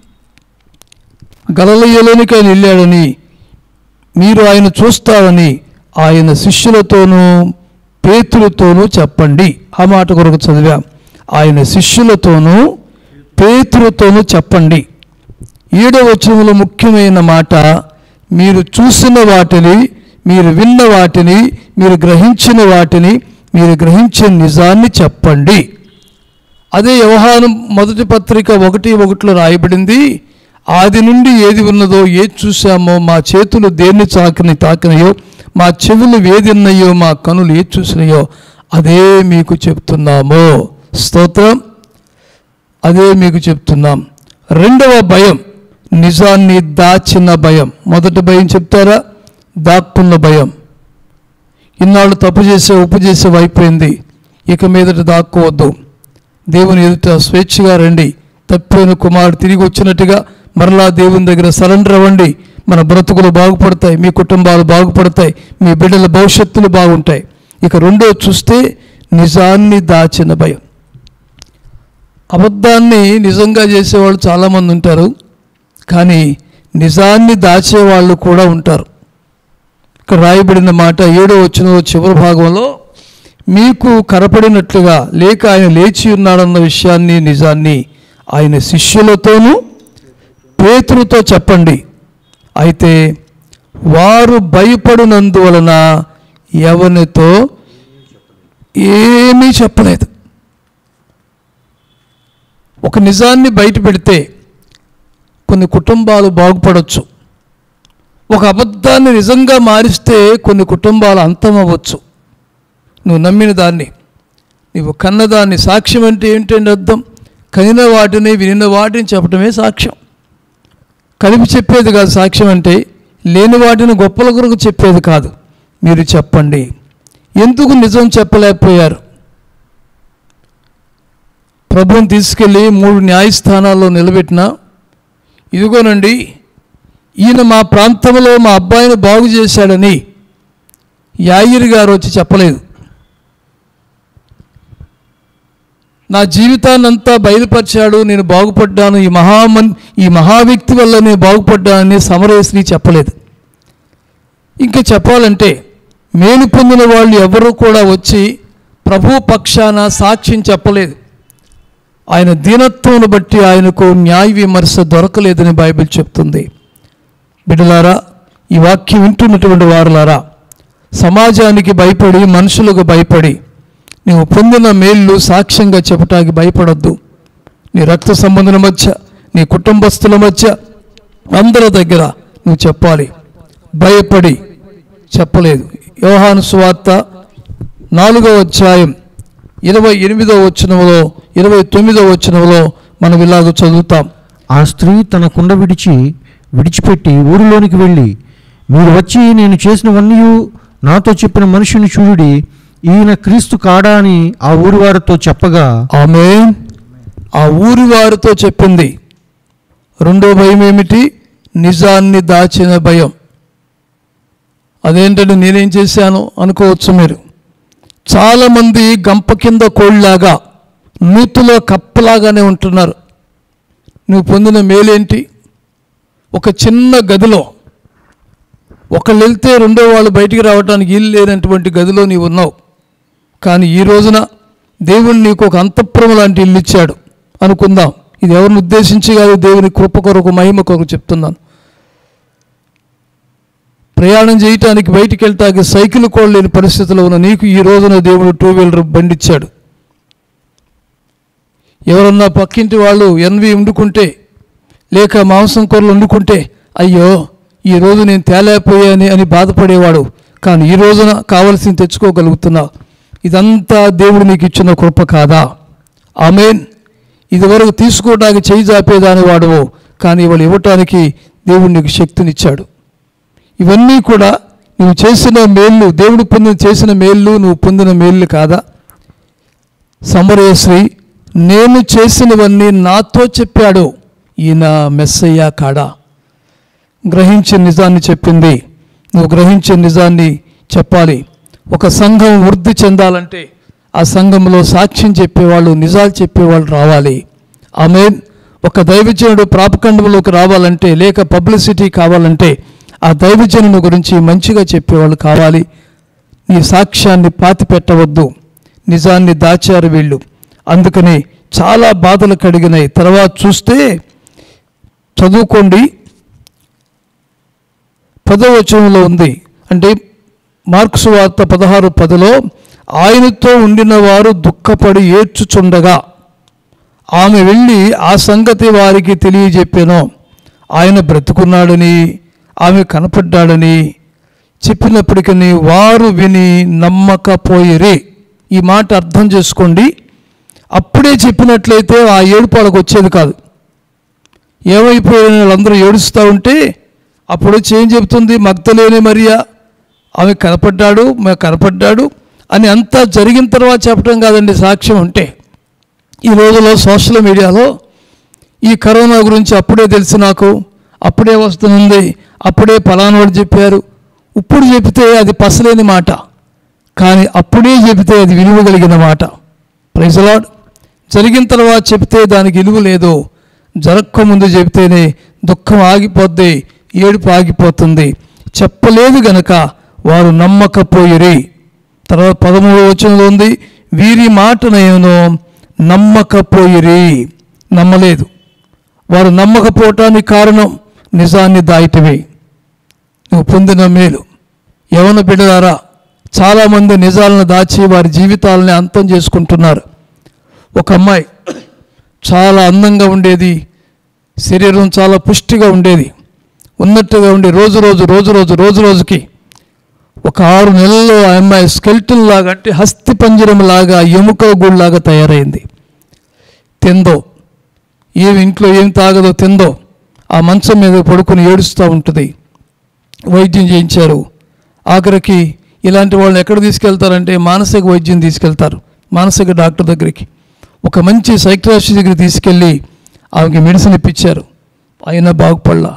గలిలయలోనికి ఆయన వెళ్ళాడని, మీరు ఆయన చూస్తారని ఆయన శిష్యులతోనూ పేతురుతోనూ చెప్పండి. ఆ మాట కొరకు చదివాం. ఆయన శిష్యులతోనూ పేతురుతోనూ చెప్పండి. 7వ వచనంలో ముఖ్యమైన మాట, మీరు చూసిన వాటిని, మీరు విన్న వాటిని, మీరు గ్రహించిన వాటిని, మీరు గ్రహించిన నిజాన్ని చెప్పండి. అదే యోహాను మొదటి పత్రిక 1:1 రాయబడింది, ఆది నుండి ఏది ఉన్నదో, ఏది చూసామో, మా చేతులు దేన్ని తాకినయో, మా చెవులు ఏదిన్నాయో, మా కనులు ఏది చూసినాయో అదే మీకు చెప్తున్నాము. స్తోత్రం. అదే మీకు చెప్తున్నాం. రెండవ భయం, నిజాన్ని దాచిన భయం. మొదటి భయం చెప్తారా? దాక్కున్న భయం. ఇన్నాళ్ళు తప్పు చేసే ఉప్పు చేసే అయిపోయింది, ఇక మీదట దాక్కోవద్దు. దేవుని ఎదుట స్వేచ్ఛగా రండి. తప్పిపోయిన కుమారుడు తిరిగి వచ్చినట్టుగా మరలా దేవుని దగ్గర సరెండర్ అవ్వండి. మన బ్రతుకులు బాగుపడతాయి, మీ కుటుంబాలు బాగుపడతాయి, మీ బిడ్డల భవిష్యత్తులు బాగుంటాయి. ఇక రెండో చూస్తే నిజాన్ని దాచిన భయం. అబద్ధాన్ని నిజంగా చేసేవాళ్ళు చాలామంది ఉంటారు, కానీ నిజాన్ని దాచేవాళ్ళు కూడా ఉంటారు. ఇక్కడ రాయబడిన మాట 7వ వచనం చివరి భాగంలో, మీకు కనపడినట్లుగా లేక ఆయన లేచి ఉన్నాడన్న విషయాన్ని, నిజాన్ని ఆయన శిష్యులతోనూ పేతురుతో చెప్పండి. అయితే వారు భయపడినందువలన ఎవరితో ఏమీ చెప్పలేదు. ఒక నిజాన్ని బయట పెడితే కొన్ని కుటుంబాలు బాగుపడవచ్చు. ఒక అబద్ధాన్ని నిజంగా మారిస్తే కొన్ని కుటుంబాలు అంతమవ్వచ్చు. నువ్వు నమ్మిన దాన్ని, నువ్వు కన్నదాన్ని, సాక్ష్యం అంటే ఏంటంటే అర్థం, కనిన వాటిని వినిన వాటిని చెప్పడమే సాక్ష్యం. కలిపి చెప్పేది కాదు సాక్ష్యం అంటే, లేని వాటిని గొప్పల కొరకు చెప్పేది కాదు. మీరు చెప్పండి. ఎందుకు నిజం చెప్పలేకపోయారు? ప్రభువుని తీసుకెళ్ళి 3 న్యాయస్థానాల్లో నిలబెట్టినా, ఇదిగోనండి ఈయన మా ప్రాంతంలో మా అబ్బాయిని బాగు చేశాడని యాయిర్ గారు వచ్చి చెప్పలేదు. నా జీవితాన్నంతా బయలుపరిచాడు, నేను బాగుపడ్డాను, ఈ మహావ్యక్తి వల్ల నేను బాగుపడ్డానని సమరేశ్వరి చెప్పలేదు. ఇంకా చెప్పాలంటే మేలు పొందిన వాళ్ళు ఎవరూ కూడా వచ్చి ప్రభు పక్షాన సాక్ష్యం చెప్పలేదు. ఆయన దీనత్వం బట్టి ఆయనకు న్యాయ విమర్శ దొరకలేదని బైబిల్ చెప్తుంది. బిడ్డలారా, ఈ వాక్యం వింటున్నటువంటి వారులారా, సమాజానికి భయపడి, మనుషులకు భయపడి నీవు పొందిన మేళ్ళు సాక్ష్యంగా చెప్పటానికి భయపడొద్దు. నీ రక్త సంబంధుల మధ్య, నీ కుటుంబస్తుల మధ్య, అందరి దగ్గర నువ్వు చెప్పాలి. భయపడి చెప్పలేదు. యోహాను సువార్త 4వ అధ్యాయం 28వ వచనంలో 29వ వచనంలో మనం ఇలాగ చదువుతాం.
ఆ స్త్రీ తన కుండ విడిచిపెట్టి ఊరిలోనికి వెళ్ళి, మీరు వచ్చి నేను చేసినవన్నీ నాతో చెప్పిన మనుషుని చూడుడి, ఈయన క్రీస్తు కాడా అని ఆ ఊరి వారితో చెప్పగా.
ఆమేన్. ఆ ఊరి వారితో చెప్పింది. రెండో భయం ఏమిటి? నిజాన్ని దాచిన భయం. అదేంటంటే నేనేం చేశాను అనుకోవచ్చు మీరు. చాలామంది గంప కింద కోళ్ళలాగా, నూతులో కప్పలాగానే ఉంటున్నారు. నువ్వు పొందిన మేలేంటి? ఒక చిన్న గదిలో ఒకళ్ళు వెళ్తే రెండో వాళ్ళు బయటికి రావడానికి ఇల్లు లేనటువంటి గదిలో నీవు ఉన్నావు. కానీ ఈ రోజున దేవుడు నీకు ఒక అంతఃపురం లాంటి ఇల్లు ఇచ్చాడు అనుకుందాం. ఇది ఎవరిని ఉద్దేశించి కాదు, దేవుని కృప కొరకు, మహిమ కొరకు చెప్తున్నాను. ప్రయాణం చేయటానికి బయటికి వెళ్తానికి సైకిల్ కూడా లేని పరిస్థితిలో ఉన్న నీకు ఈ రోజున దేవుడు 2 వీలర్ బండి ఇచ్చాడు. ఎవరన్నా పక్కింటి వాళ్ళు ఎన్వి వండుకుంటే లేక మాంసం కూరలు వండుకుంటే అయ్యో ఈరోజు నేను తేలేకపోయాని అని బాధపడేవాడు. కానీ ఈ రోజున కావలసింది తెచ్చుకోగలుగుతున్నావు. ఇదంతా దేవుడు నీకు ఇచ్చిన కృప కాదా? ఆమేన్. ఇదివరకు తీసుకోవడానికి చేయి జాపేదాని వాడువో, కానీ ఇవాళ ఇవ్వటానికి దేవుడు నీకు శక్తినిచ్చాడు. ఇవన్నీ కూడా నువ్వు చేసిన మేళ్ళు, దేవుడు చేసిన మేళ్ళు, నువ్వు పొందిన మేళ్ళు కాదా? సమరయశ్రీ నేను చేసినవన్నీ నాతో చెప్పాడు, ఈయన మెస్సయ్య కాడా? గ్రహించే నిజాన్ని చెప్పింది. నువ్వు గ్రహించే నిజాన్ని చెప్పాలి. ఒక సంఘం వృద్ధి చెందాలంటే ఆ సంఘంలో సాక్ష్యం చెప్పేవాళ్ళు, నిజాలు చెప్పేవాళ్ళు రావాలి. ఆమేన్. ఒక దైవజనుడు ప్రాపకండంలోకి రావాలంటే లేక పబ్లిసిటీ కావాలంటే ఆ దైవజనుని గురించి మంచిగా చెప్పేవాళ్ళు కావాలి. నీ సాక్ష్యాన్ని పాతి పెట్టవద్దు. నిజాన్ని దాచారు వీళ్ళు. అందుకని చాలా బాధలు కడిగినాయి. తర్వాత చూస్తే చదువుకోండి, 10వ వచనంలో ఉంది. అంటే మార్కు సువార్త 16:10లో ఆయనతో ఉండిన వారు దుఃఖపడి ఏడ్చుచుండగా ఆమె వెళ్ళి ఆ సంగతి వారికి తెలియజెప్పాను. ఆయన బ్రతుకున్నాడని, ఆమె కనపడ్డాడని చెప్పినప్పటికీ వారు విని నమ్మకపోయిరే. ఈ మాట అర్థం చేసుకోండి. అప్పుడే చెప్పినట్లయితే ఆ ఏడుపు వాళ్ళకు వచ్చేది కాదు. ఏమైపోయిన వాళ్ళందరూ ఏడుస్తూ ఉంటే అప్పుడు వచ్చి ఏం చెబుతుంది? మగ్దలేనే మరియా ఆమె కనపడ్డాడు అని అంతా జరిగిన తర్వాత చెప్పడం కాదండి సాక్ష్యం. అంటే ఈ రోజులో సోషల్ మీడియాలో ఈ కరోనా గురించి అప్పుడే తెలిసి నాకు, అప్పుడే వస్తుంది, అప్పుడే పలానాడు చెప్పారు. ఇప్పుడు చెబితే అది పసలేని మాట, కానీ అప్పుడే చెబితే అది విలువ కలిగిన మాట. Praise the lord. జరిగిన తర్వాత చెబితే దానికి విలువ లేదు. జరగక ముందు చెబితేనే దుఃఖం ఆగిపోద్ది, ఏడుపు ఆగిపోతుంది. చెప్పలేదు గనక వారు నమ్మకపోయిరి. తర్వాత 13వ వచనంలో ఉంది, వీరి మాటనేమో నమ్మకపోయిరి. నమ్మలేదు. వారు నమ్మకపోవటానికి కారణం నిజాన్ని దాయటమే. నువ్వు పొందిన మేలు. యవన బిడ్డలారా, చాలామంది నిజాలను దాచి వారి జీవితాలని అంతం చేసుకుంటున్నారు. ఒక అమ్మాయి చాలా అందంగా ఉండేది, శరీరం చాలా పుష్టిగా ఉండేది, ఉన్నట్టుగా ఉండి రోజుకి ఒక 6 నెలల్లో ఆ అమ్మాయి స్కెల్టన్ లాగా, అంటే హస్తి పంజరం లాగా, ఎముక గుళ్ళలాగా తయారైంది. తిందో, ఇంట్లో ఏం తాగదో తిందో, ఆ మంచం మీద పడుకుని ఏడుస్తూ ఉంటుంది. వైద్యం చేయించారు. ఆఖరికి ఇలాంటి వాళ్ళని ఎక్కడ తీసుకెళ్తారంటే మానసిక వైద్యం తీసుకెళ్తారు, మానసిక డాక్టర్ దగ్గరికి. ఒక మంచి సైకియాట్రిస్ట్ దగ్గరికి తీసుకెళ్ళి ఆమెకి మెడిసిన్ ఇప్పించారు. అయినా బాగుపడలా.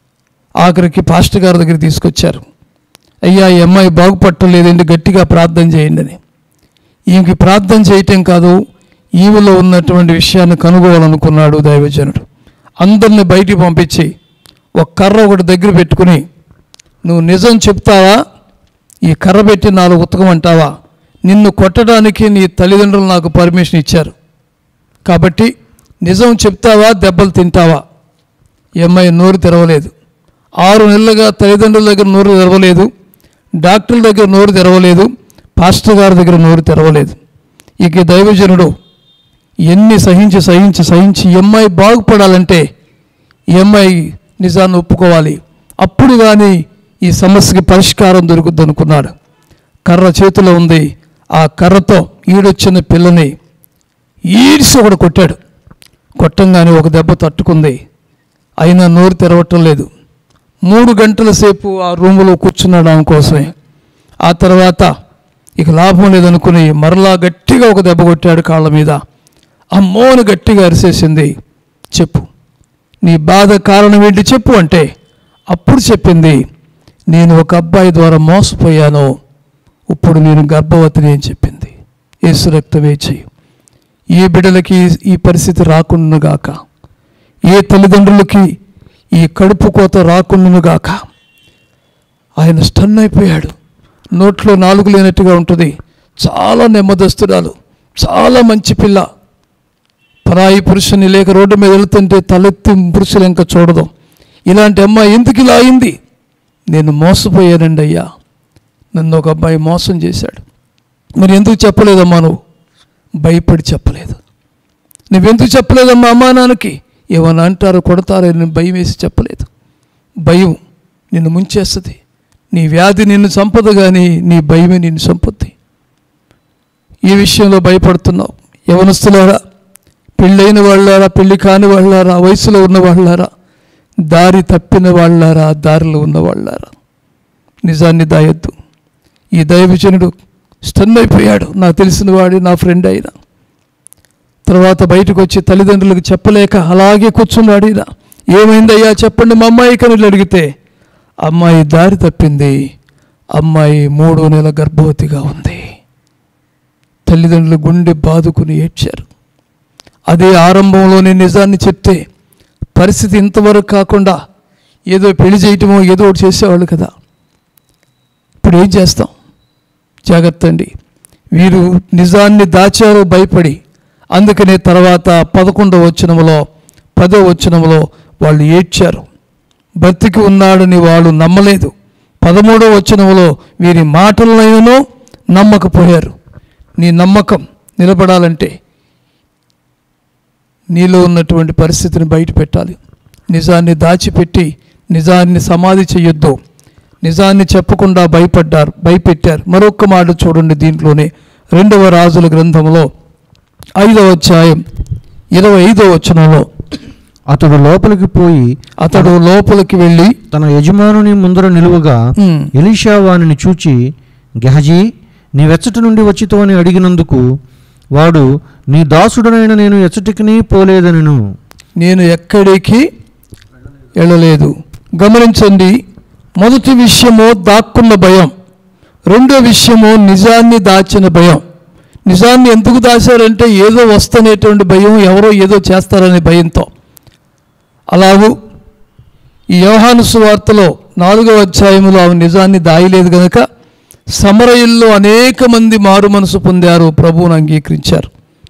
ఆఖరికి పాస్టర్ గారి దగ్గరికి తీసుకొచ్చారు. అయ్యా ఈ అమ్మాయి బాగుపట్టలేదండి, గట్టిగా ప్రార్థన చేయండి అని. ఈమెకి ప్రార్థన చేయటం కాదు, ఈమెలో ఉన్నటువంటి విషయాన్ని కనుగోవాలనుకున్నాడు దైవజనుడు. అందరిని బయటికి పంపించి ఒక కర్ర ఒకటి దగ్గర పెట్టుకుని, నువ్వు నిజం చెప్తావా, ఈ కర్ర పెట్టి 4 ఉతకమంటావా? నిన్ను కొట్టడానికి నీ తల్లిదండ్రులు నాకు పర్మిషన్ ఇచ్చారు, కాబట్టి నిజం చెప్తావా, దెబ్బలు తింటావా? ఈ అమ్మాయి నోరు తెరవలేదు. 6 నెలలుగా తల్లిదండ్రుల దగ్గర నోరు తెరవలేదు, డాక్టర్ల దగ్గర నోరు తెరవలేదు, పాస్టర్ గారి దగ్గర నోరు తెరవలేదు. ఇక దైవజనుడు ఎన్ని సహించి ఈ అమ్మాయి బాగుపడాలంటే ఈ అమ్మాయి నిజాన్ని ఒప్పుకోవాలి. అప్పుడు కానీ ఈ సమస్యకి పరిష్కారం దొరుకుద్ది అనుకున్నాడు. కర్ర చేతిలో ఉంది. ఆ కర్రతో ఈడొచ్చిన పిల్లని ఈడ్చి ఒకడు కొట్టాడు. కొట్టంగానే ఒక దెబ్బ తట్టుకుంది. అయినా నోరు తెరవటం లేదు. 3 గంటల సేపు ఆ రూములో కూర్చున్నాడు ఆమె కోసమే. ఆ తర్వాత ఇక లాభం లేదనుకుని మరలా గట్టిగా ఒక దెబ్బ కొట్టాడు కాళ్ళ మీద. అమ్మోని గట్టిగా అరిసేసింది. చెప్పు, నీ బాధ కారణం ఏంటి చెప్పు అంటే అప్పుడు చెప్పింది, నేను ఒక అబ్బాయి ద్వారా మోసపోయాను, ఇప్పుడు నేను గర్భవతిని అని చెప్పింది. యేసు రక్తమే చెయ్యి. ఏ బిడ్డలకి ఈ పరిస్థితి రాకుండాగాక, ఏ తల్లిదండ్రులకి ఈ కడుపు కోత రాకుండాగాక. ఆయన స్టన్ అయిపోయాడు. నోట్లో నాలుగు లేనట్టుగా ఉంటుంది. చాలా నెమ్మదస్తురాలు, చాలా మంచి పిల్ల. పరాయి పురుషుని లేక రోడ్డు మీద వెళుతుంటే తలెత్తి పురుషులు ఇంకా చూడదు. ఇలాంటి అమ్మాయి ఎందుకు ఇలా అయింది? నేను మోసపోయానండి అయ్యా, నన్ను ఒక అబ్బాయి మోసం చేశాడు. మరి ఎందుకు చెప్పలేదమ్మా? నువ్వు భయపడి చెప్పలేదు. నువ్వెందుకు చెప్పలేదమ్మా అమ్మా నాన్నకి? ఏమన్నా అంటారో కొడతారని భయం వేసి చెప్పలేదు. భయం నిన్ను ముంచేస్తుంది. నీ వ్యాధి నిన్ను చంపదు, కానీ నీ భయమే నిన్ను చంపుద్ది. ఈ విషయంలో భయపడుతున్నావు. యవనస్తులారా, పెళ్ళైన వాళ్ళారా, పెళ్ళి కాని వాళ్ళారా, వయసులో ఉన్న వాళ్ళారా, దారి తప్పిన వాళ్ళారా, దారిలో ఉన్న వాళ్ళారా, నిజాన్ని దాయొద్దు. ఈ దైవజనుడు స్టన్ అయిపోయాడు. నాకు తెలిసిన వాడు, నా ఫ్రెండ్ అయినా. తర్వాత బయటకు వచ్చి తల్లిదండ్రులకు చెప్పలేక అలాగే కూర్చున్నాడు. ఇలా ఏమైందయ్యా చెప్పండి మా అమ్మాయికి అని అడిగితే, అమ్మాయి దారి తప్పింది, అమ్మాయి 3వ నెల గర్భవతిగా ఉంది. తల్లిదండ్రులు గుండె బాదుకుని ఏడ్చారు. అదే ఆరంభంలోనే నిజాన్ని చెప్తే పరిస్థితి ఇంతవరకు కాకుండా ఏదో పెళ్లి చేయటమో ఏదో ఒకటి చేసేవాళ్ళు కదా. ఇప్పుడు ఏం చేస్తాం? జాగ్రత్త అండి. వీరు నిజాన్ని దాచారు భయపడి. అందుకనే తర్వాత 11వ వచనంలో 10వ వచనంలో వాళ్ళు ఏడ్చారు. బ్రతికి ఉన్నాడని వాళ్ళు నమ్మలేదు. 13వ వచనంలో వీరి మాటలనైనను నమ్మకపోయారు. నీ నమ్మకం నిలబడాలంటే నీలో ఉన్నటువంటి పరిస్థితిని బయట పెట్టాలి. నిజాన్ని దాచిపెట్టి నిజాన్ని సమాధి చేయొద్దు. నిజాన్ని చెప్పకుండా భయపెట్టారు. మరొక మాట చూడండి, దీంట్లోనే 2వ రాజుల గ్రంథంలో 5వ అధ్యాయం 25వ వచనంలో,
అతడు లోపలికి వెళ్ళి తన యజమానుని ముందర నిలువగా ఎలీషా వానిని చూచి, గెహజీ, నీ వెచ్చట నుండి వచ్చితో అని అడిగినందుకు వాడు, నీ దాసుడనైన నేను ఎచ్చటికి పోలేదనెను.
నేను ఎక్కడికి వెళ్ళలేదు. గమనించండి, మొదటి విషయము దాక్కున్న భయం, రెండో విషయము నిజాన్ని దాచిన భయం. నిజాన్ని ఎందుకు దాచారంటే ఏదో వస్తనేటువంటి భయం, ఎవరో ఏదో చేస్తారనే భయంతో. అలాగూ ఈ యోహాను సువార్తలో 4వ అధ్యాయంలో ఆమె నిజాన్ని దాయలేదు కనుక సమరయుల్లో అనేక మంది మారు మనసు పొందారు, ప్రభువును అంగీకరించారు.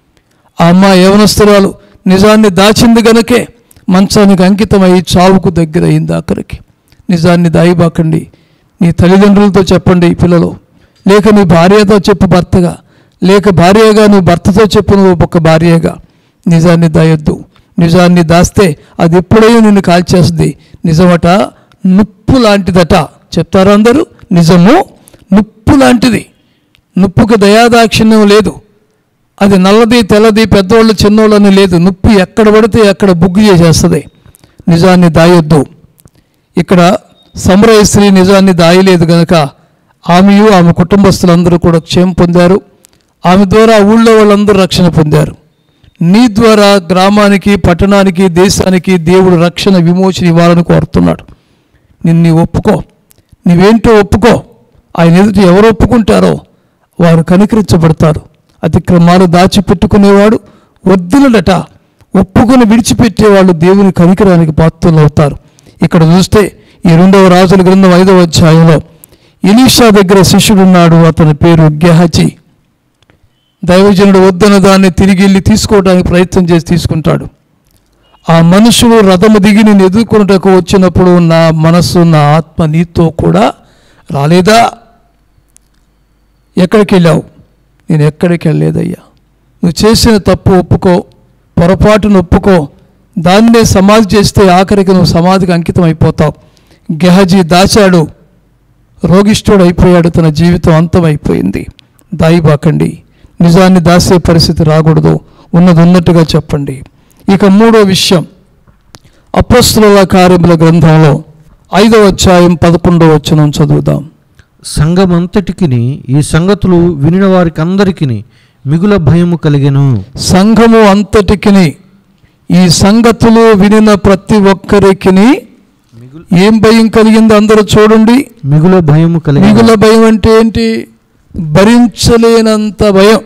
ఆ అమ్మాయి యవనస్తురాలు నిజాన్ని దాచింది గనకే మంచానికి అంకితమై చావుకు దగ్గర అయింది. ఆఖరికి నిజాన్ని దాయిబాకండి. నీ తల్లిదండ్రులతో చెప్పండి పిల్లలు, లేక నీ భార్యతో చెప్పు భర్తగా, లేక భార్యగా నువ్వు భర్తతో చెప్పు నువ్వు ఒక భార్యగా. నిజాన్ని దాయొద్దు. నిజాన్ని దాస్తే అది ఎప్పుడైనా నిన్ను కాల్చేస్తుంది. నిజమట నుప్పు లాంటిదట. చెప్తారా అందరూ? నిజము నుప్పు లాంటిది. నుప్పుకి దయాదాక్షిణ్యం లేదు. అది నల్లది తెల్లది పెద్దోళ్ళు చిన్నోళ్ళు అని లేదు. నొప్పి ఎక్కడ పడితే అక్కడ బుగ్గు చేసేస్తుంది. నిజాన్ని దాయొద్దు. ఇక్కడ సమరయ స్త్రీ నిజాన్ని దాయలేదు కనుక ఆమెయు ఆమె కుటుంబస్తులందరూ కూడా క్షేమం పొందారు. ఆమె ద్వారా ఊళ్ళో వాళ్ళందరూ రక్షణ పొందారు. నీ ద్వారా గ్రామానికి, పట్టణానికి, దేశానికి దేవుడు రక్షణ విమోచన ఇవ్వాలని కోరుతున్నాడు. నిన్ను ఒప్పుకో, నీవేంటో ఒప్పుకో. ఆయన ఎదుటి ఎవరు ఒప్పుకుంటారో వారు కనికరించబడతారు. అతిక్రమాలు దాచిపెట్టుకునేవాడు వర్ధిల్లడట. ఒప్పుకొని విడిచిపెట్టేవాళ్ళు దేవుని కనికరానికి పాత్రలు అవుతారు. ఇక్కడ చూస్తే ఈ 2వ రాజుల గ్రంథం 5వ అధ్యాయంలో ఎలీషా దగ్గర శిష్యుడున్నాడు. అతని పేరు గెహజీ. దైవజనుడు వద్దన దాన్ని తిరిగి వెళ్ళి తీసుకోవడానికి ప్రయత్నం చేసి తీసుకుంటాడు. ఆ మనుషుడు రథము దిగి నేను ఎదుర్కొనుటకు వచ్చినప్పుడు నా మనస్సు, నా ఆత్మ నీతో కూడా రాలేదా? ఎక్కడికి వెళ్ళావు? నేను ఎక్కడికి వెళ్ళలేదయ్యా. నువ్వు చేసిన తప్పు ఒప్పుకో, పొరపాటును ఒప్పుకో. దాన్నే సమాధి చేస్తే ఆఖరికి నువ్వు సమాధికి అంకితం అయిపోతావు. గెహజీ దాచాడు, రోగిష్ఠుడు అయిపోయాడు, తన జీవితం అంతమైపోయింది. దాయిబాకండి. నిజాన్ని దాసే పరిస్థితి రాకూడదు. ఉన్నది ఉన్నట్టుగా చెప్పండి. ఇక 3వ విషయం, అపోస్తలుల కార్యముల గ్రంథంలో 5వ అధ్యాయం 11వ వచనం చదువుదాం.
సంఘమంతటికి ఈ సంగతులు వినిన వారికి అందరికీ మిగుల భయము కలిగెను.
సంఘము అంతటికి ఈ సంగతులు వినిన ప్రతి ఒక్కరికి ఏం భయం కలిగిందో అందరూ చూడండి.
మిగుల భయము కలిగి.
మిగుల భయం అంటే ఏంటి? భరించలేనంత భయం.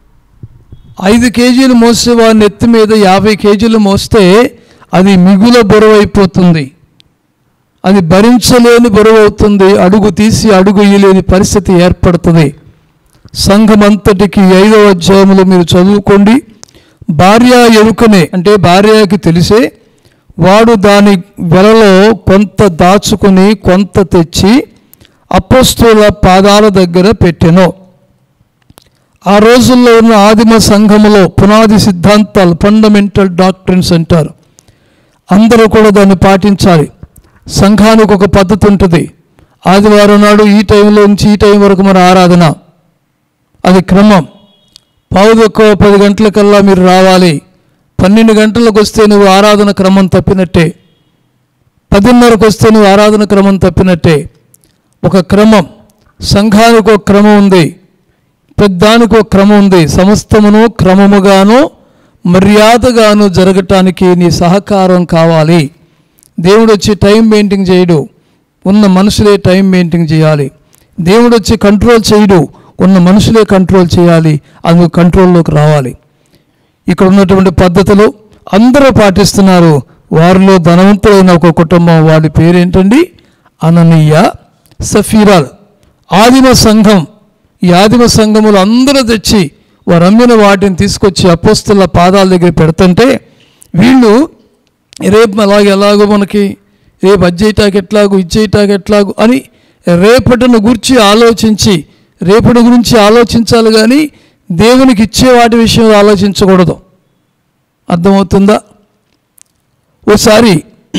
5 కేజీలు మోసే వాడిని ఎత్తి మీద 50 కేజీలు మోస్తే అది మిగుల బరువు అయిపోతుంది. అది భరించలేని బరువు అవుతుంది. అడుగు తీసి అడుగు ఇయ్యలేని పరిస్థితి ఏర్పడుతుంది. సంఘమంతటికి 5వ అధ్యాయంలో మీరు చదువుకోండి. భార్య ఎరుకనే, అంటే భార్యకి తెలిసే వాడు దాని వెలలో కొంత దాచుకుని కొంత తెచ్చి అపోస్తలుల పాదాల దగ్గర పెట్టెను. ఆ రోజుల్లో ఉన్న ఆదిమ సంఘములో పునాది సిద్ధాంతాలు, ఫండమెంటల్ డాక్ట్రిన్స్ అంటారు, అందరూ కూడా దాన్ని పాటించాలి. సంఘానికి ఒక పద్ధతి ఉంటుంది. ఆదివారం నాడు ఈ టైంలో నుంచి ఈ టైం వరకు మన ఆరాధన, అది క్రమం. 10 గంటలకల్లా మీరు రావాలి. 12 గంటలకు వస్తే నువ్వు ఆరాధన క్రమం తప్పినట్టే. 10:30కు వస్తే నువ్వు ఆరాధన క్రమం తప్పినట్టే. ఒక క్రమం, సంఘానికి ఒక క్రమం ఉంది, పెద్దానికి ఒక క్రమం ఉంది. సమస్తమును క్రమముగాను మర్యాదగాను జరగటానికి నీ సహకారం కావాలి. దేవుడు వచ్చి టైం మెయింటైన్ చేయడు, ఉన్న మనుషులే టైం మెయింటైన్ చేయాలి. దేవుడు వచ్చి కంట్రోల్ చేయడు, ఉన్న మనుషులే కంట్రోల్ చేయాలి. అందుకు కంట్రోల్లోకి రావాలి. ఇక్కడ ఉన్నటువంటి పద్ధతులు అందరూ పాటిస్తున్నారు. వారిలో ధనవంతులైన ఒక కుటుంబం, వాడి పేరేంటండి? అననీయ, సఫీరాల్. ఆదిమ సంఘం, ఈ ఆదిమ సంఘములు అందరూ తెచ్చి వారు అమ్మిన వాటిని తీసుకొచ్చి అపోస్తలుల పాదాల దగ్గర పెడుతుంటే వీళ్ళు రేపు ఎలాగో మనకి రేపు అజ్జేయటానికి ఎట్లాగూ ఇచ్చేయటానికి ఎట్లాగూ అని రేపటిని గురించి ఆలోచించి, రేపటి గురించి ఆలోచించాలి కానీ దేవునికి ఇచ్చే వాటి విషయంలో ఆలోచించకూడదు. అర్థమవుతుందా? ఓసారి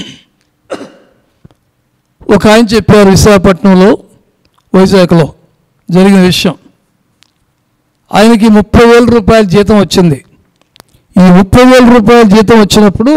ఒక ఆయన చెప్పారు, విశాఖపట్నంలో, వైజాగ్లో జరిగిన విషయం. ఆయనకి 30,000 రూపాయల జీతం వచ్చింది. ఈ 30,000 రూపాయల జీతం వచ్చినప్పుడు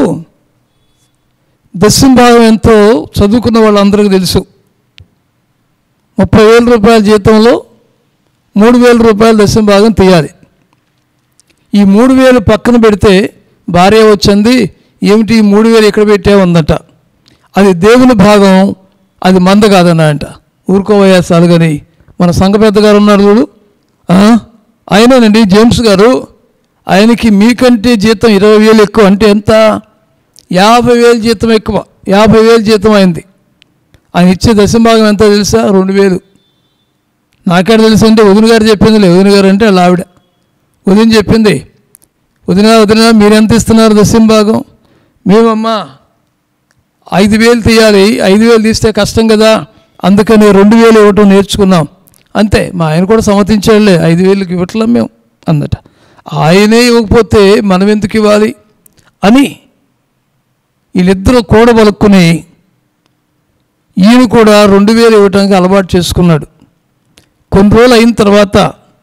దశమ భాగం ఎంతో చదువుకున్న వాళ్ళందరికీ తెలుసు. 30,000 రూపాయల జీతంలో 3,000 రూపాయల దశమ భాగం తీయాలి. ఈ 3,000 పక్కన పెడితే భార్య వచ్చింది, ఏమిటి 3,000 ఎక్కడ పెట్టావుందట. అది దేవుని భాగం, అది మంద కాదన్నాయంట. ఊరుకోవయ్యా సాలుగని మన సంఘ పెద్ద గారు ఉన్నారు చూడు, ఆయనేనండి జేమ్స్ గారు, ఆయనకి మీకంటే జీతం 20,000 ఎక్కువ. అంటే ఎంత? 50,000 జీతం ఎక్కువ. 50,000 జీతం అయింది. ఆయన ఇచ్చే దశమ భాగం ఎంత తెలుసా? 2,000. నాకేడ తెలుసు అంటే వదిన గారు చెప్పిందిలే. వదిన గారు అంటే వాళ్ళ ఆవిడ. వదిన చెప్పింది, వదిన మీరెంత ఇస్తున్నారు దశమ భాగం? మేమమ్మా 5,000 తీయాలి, 5,000 తీస్తే కష్టం కదా, అందుకని 2,000 ఇవ్వటం నేర్చుకున్నాం అంతే. మా ఆయన కూడా సమ్మతించాడులే, 5,000కి ఇవ్వట్లేం మేము అందట. ఆయనే ఇవ్వకపోతే మనం ఎందుకు ఇవ్వాలి అని వీళ్ళిద్దరూ కూడబలుక్కుని ఈయన కూడా 2,000 ఇవ్వటానికి అలవాటు చేసుకున్నాడు. కొన్ని రోజులు అయిన తర్వాత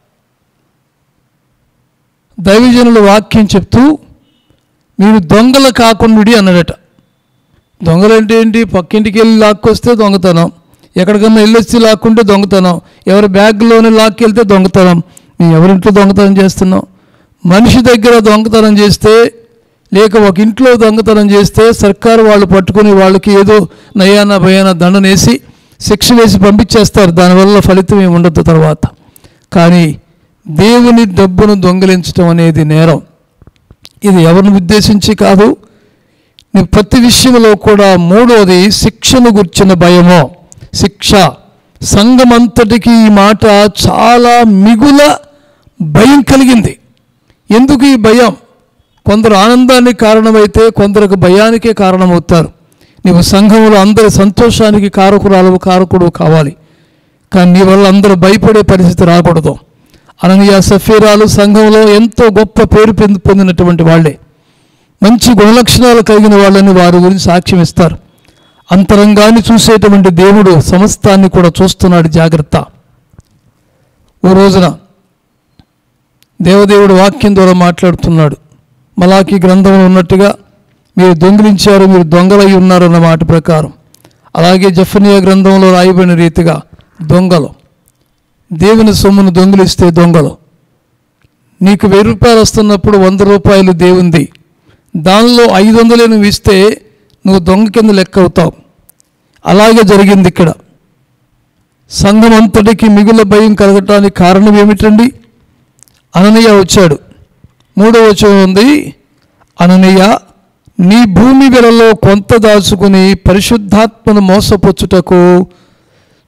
దైవజనుల వాక్యం చెప్తూ మీరు దొంగలు కాకుండా అన్నాడట. దొంగలు అంటే ఏంటి? పక్కింటికి వెళ్ళి లాక్కొస్తే దొంగతనం, ఎక్కడికన్నా వెళ్ళొచ్చి లాక్కుంటే దొంగతనం, ఎవరి బ్యాగ్లోనే లాక్కెళ్తే దొంగతనం. మేము ఎవరింట్లో దొంగతనం చేస్తున్నాం? మనిషి దగ్గర దొంగతనం చేస్తే, లేక ఒక ఇంట్లో దొంగతనం చేస్తే సర్కారు వాళ్ళు పట్టుకుని వాళ్ళకి ఏదో నయానా భయానా దండనేసి శిక్ష వేసి పంపించేస్తారు. దానివల్ల ఫలితం ఏమి ఉండదు తర్వాత. కానీ దేవుని డబ్బును దొంగిలించడం అనేది నేరం. ఇది ఎవరిని ఉద్దేశించి కాదు. ప్రతి విషయంలో కూడా మూడోది శిక్షను గుర్చిన భయమో, శిక్ష. సంఘమంతటికి ఈ మాట చాలా మిగుల భయం కలిగింది. ఎందుకు ఈ భయం? కొందరు ఆనందానికి కారణమైతే కొందరికి భయానికే కారణమవుతారు. నీవు సంఘంలో అందరి సంతోషానికి కారకుడు కావాలి, కానీ నీ వల్ల అందరూ భయపడే పరిస్థితి రాకూడదు. అననీయ, సఫీరాలు సంఘంలో ఎంతో గొప్ప పేరు పొందినటువంటి వాళ్ళే, మంచి గుణలక్షణాలు కలిగిన వాళ్ళని వారి గురించి సాక్ష్యం ఇస్తారు. అంతరంగాన్ని చూసేటువంటి దేవుడు సమస్తాన్ని కూడా చూస్తున్నాడు. జాగ్రత్త. ఓ రోజున దేవదేవుడు వాక్యం ద్వారా మాట్లాడుతున్నాడు. మలాకీ గ్రంథంలో ఉన్నట్టుగా మీరు దొంగిలించారు, మీరు దొంగలై ఉన్నారు అన్న మాట ప్రకారం. అలాగే జెఫన్యా గ్రంథంలో రాయబడిన రీతిగా దొంగలు, దేవుని సొమ్మును దొంగిలిస్తే దొంగలు. నీకు 1,000 రూపాయలు వస్తున్నప్పుడు 100 రూపాయలు దేవుంది, దానిలో 500 నువ్వు ఇస్తే నువ్వు దొంగ కింద లెక్క అవుతావు. అలాగే జరిగింది ఇక్కడ. సంఘం అంతటికి మిగుల భయం కలగటానికి కారణం ఏమిటండి? అననీయ వచ్చాడు. 3వ వచనం ఉంది, అననీయ నీ భూమి వెలలో కొంత దాచుకుని పరిశుద్ధాత్మను మోసపుచ్చుటకు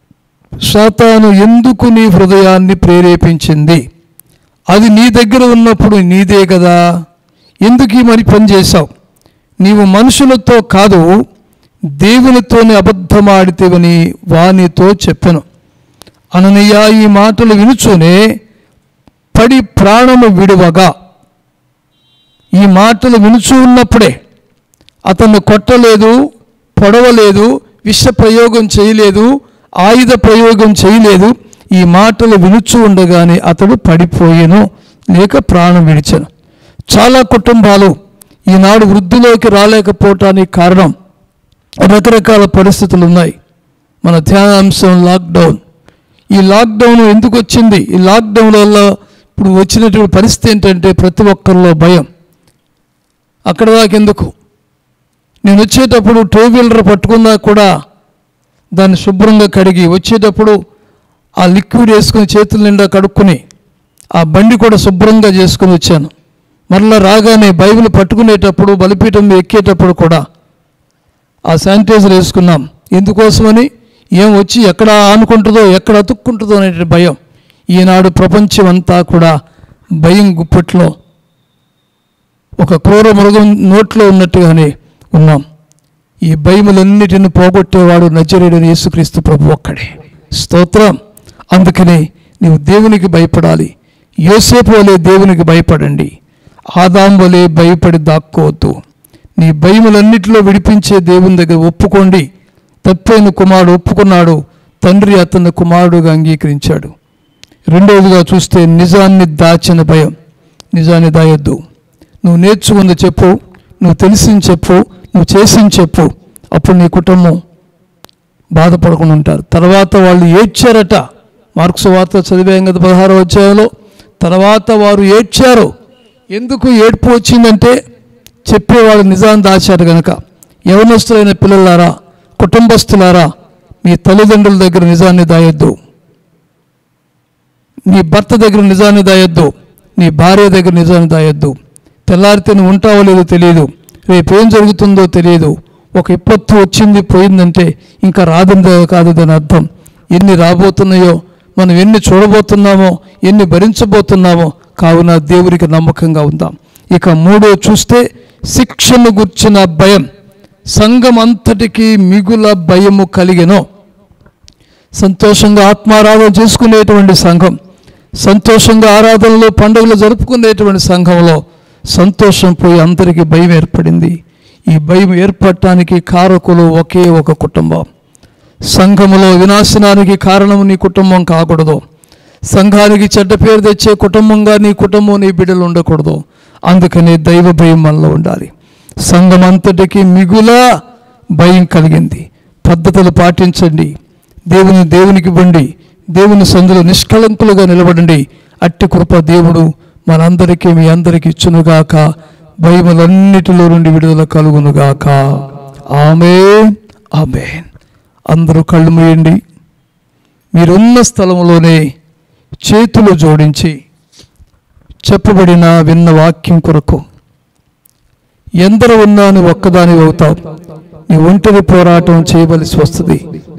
సాతాను ఎందుకు నీ హృదయాన్ని ప్రేరేపించింది? అది నీ దగ్గర ఉన్నప్పుడు నీదే కదా, ఎందుకు ఈ మరి పని చేశావు? నీవు మనుషులతో కాదు దేవునితోనే అబద్ధమాడితేవని వానితో చెప్పెను. అననీయ ఈ మాటలు వినుచూనే పడి ప్రాణము విడువగా, ఈ మాటలు వినుచూ ఉన్నప్పుడే అతన్ని కొట్టలేదు, పొడవలేదు, విష ప్రయోగం చేయలేదు, ఆయుధ ప్రయోగం చేయలేదు. ఈ మాటలు వినుచూ ఉండగానే అతడు పడిపోయేను, లేక ప్రాణం విడిచెను. చాలా కుటుంబాలు ఈనాడు వృద్ధిలోకి రాలేకపోవటానికి కారణం రకరకాల పరిస్థితులు ఉన్నాయి. మన ధ్యానాంశం లాక్డౌన్. ఈ లాక్డౌన్ ఎందుకు వచ్చింది? ఈ లాక్డౌన్ వల్ల ఇప్పుడు వచ్చినటువంటి పరిస్థితి ఏంటంటే ప్రతి ఒక్కరిలో భయం. అక్కడ దాకెందుకు, నేను వచ్చేటప్పుడు టూ వీలర్ పట్టుకున్నా కూడా దాన్ని శుభ్రంగా కడిగి వచ్చేటప్పుడు ఆ లిక్విడ్ వేసుకుని చేతుల నిండా కడుక్కుని ఆ బండి కూడా శుభ్రంగా చేసుకుని వచ్చాను. మరలా రాగానే బైబిల్ పట్టుకునేటప్పుడు బలిపీఠం ఎక్కేటప్పుడు కూడా ఆ శానిటైజర్ వేసుకున్నాం. ఎందుకోసమని, ఏం వచ్చి ఎక్కడ ఆనుకుంటుందో, ఎక్కడ అతుక్కుంటుందో అనే భయం. ఈనాడు ప్రపంచం అంతా కూడా భయం గుప్పట్లో ఒక క్రూర మృగం నోట్లో ఉన్నట్టుగానే ఉన్నాం. ఈ భయములన్నిటిని పోగొట్టేవాడు నజరేయుడైన యేసుక్రీస్తు ప్రభు ఒక్కడే. స్తోత్రం. అందుకనే నీవు దేవునికి భయపడాలి. యోసేపు వలె దేవునికి భయపడండి, ఆదాము వలె భయపడి దాక్కోవద్దు. నీ భయములన్నిటిలో విడిపించే దేవుని దగ్గర ఒప్పుకోండి. తప్పైన కుమారుడు ఒప్పుకున్నాడు, తండ్రి అతన్ని కుమారుడుగా అంగీకరించాడు. రెండవదిగా చూస్తే నిజాన్ని దాచిన భయం. నిజాన్ని దాయొద్దు. నువ్వు నేర్చుకుంది చెప్పు, నువ్వు తెలిసింది చెప్పు, నువ్వు చేసింది చెప్పు. అప్పుడు నీ కుటుంబం బాధపడకుండా ఉంటారు. తర్వాత వాళ్ళు ఏడ్చారట. మార్క్సు వార్త చదివాం కదా 16వ అధ్యాయంలో. తర్వాత వారు ఏడ్చారు. ఎందుకు ఏడ్పు వచ్చిందంటే చెప్పేవాళ్ళు నిజాన్ని దాచారు కనుక. యవనస్తులైన పిల్లలారా, కుటుంబస్తులారా, మీ తల్లిదండ్రుల దగ్గర నిజాన్ని దాయొద్దు. నీ భర్త దగ్గర నిజాన్ని దాయొద్దు. నీ భార్య దగ్గర నిజాన్ని దాయొద్దు. తెల్లారితే నువ్వు ఉంటావో లేదో తెలియదు, రేపేం జరుగుతుందో తెలియదు. ఒక విపత్తు వచ్చింది పోయిందంటే ఇంకా రాదందో కాదు దాని అర్థం. ఎన్ని రాబోతున్నాయో, మనం ఎన్ని చూడబోతున్నామో, ఎన్ని భరించబోతున్నామో. కావున దేవునికి నమ్మకంగా ఉందాం. ఇక మూడో చూస్తే శిక్షను గుర్చిన భయం. సంఘం అంతటికీ మిగుల భయము కలిగెను. సంతోషంగా ఆత్మారాధన చేసుకునేటువంటి సంఘం, సంతోషంగా ఆరాధనలో పండుగలు జరుపుకునేటువంటి సంఘంలో సంతోషం పోయి అందరికీ భయం ఏర్పడింది. ఈ భయం ఏర్పడటానికి కారకులు ఒకే ఒక కుటుంబం. సంఘములో వినాశనానికి కారణం నీ కుటుంబం కాకూడదు. సంఘానికి చెడ్డ పేరు తెచ్చే కుటుంబంగా నీ కుటుంబం, నీ బిడ్డలు ఉండకూడదు. అందుకని దైవ భయం మనలో ఉండాలి. సంఘం అంతటికి మిగుల భయం కలిగింది. పద్ధతులు పాటించండి, దేవునికి ఇవ్వండి, దేవుని సందులో నిష్కళంకులుగా నిలబడండి. అట్టి కృప దేవుడు మనందరికీ మీ అందరికీ ఇచ్చునుగాక. భయములన్నిటిలో నుండి విడుదల కలుగునుగాక. ఆమేన్, ఆమేన్. అందరూ కళ్ళు మూయండి. మీరున్న స్థలంలోనే చేతులు జోడించి చెప్పబడిన విన్న వాక్యం కొరకు, ఎందరు ఉన్నా నువ్వు ఒక్కదాని అవుతావు. నీ ఒంటరి పోరాటం చేయవలసి వస్తుంది.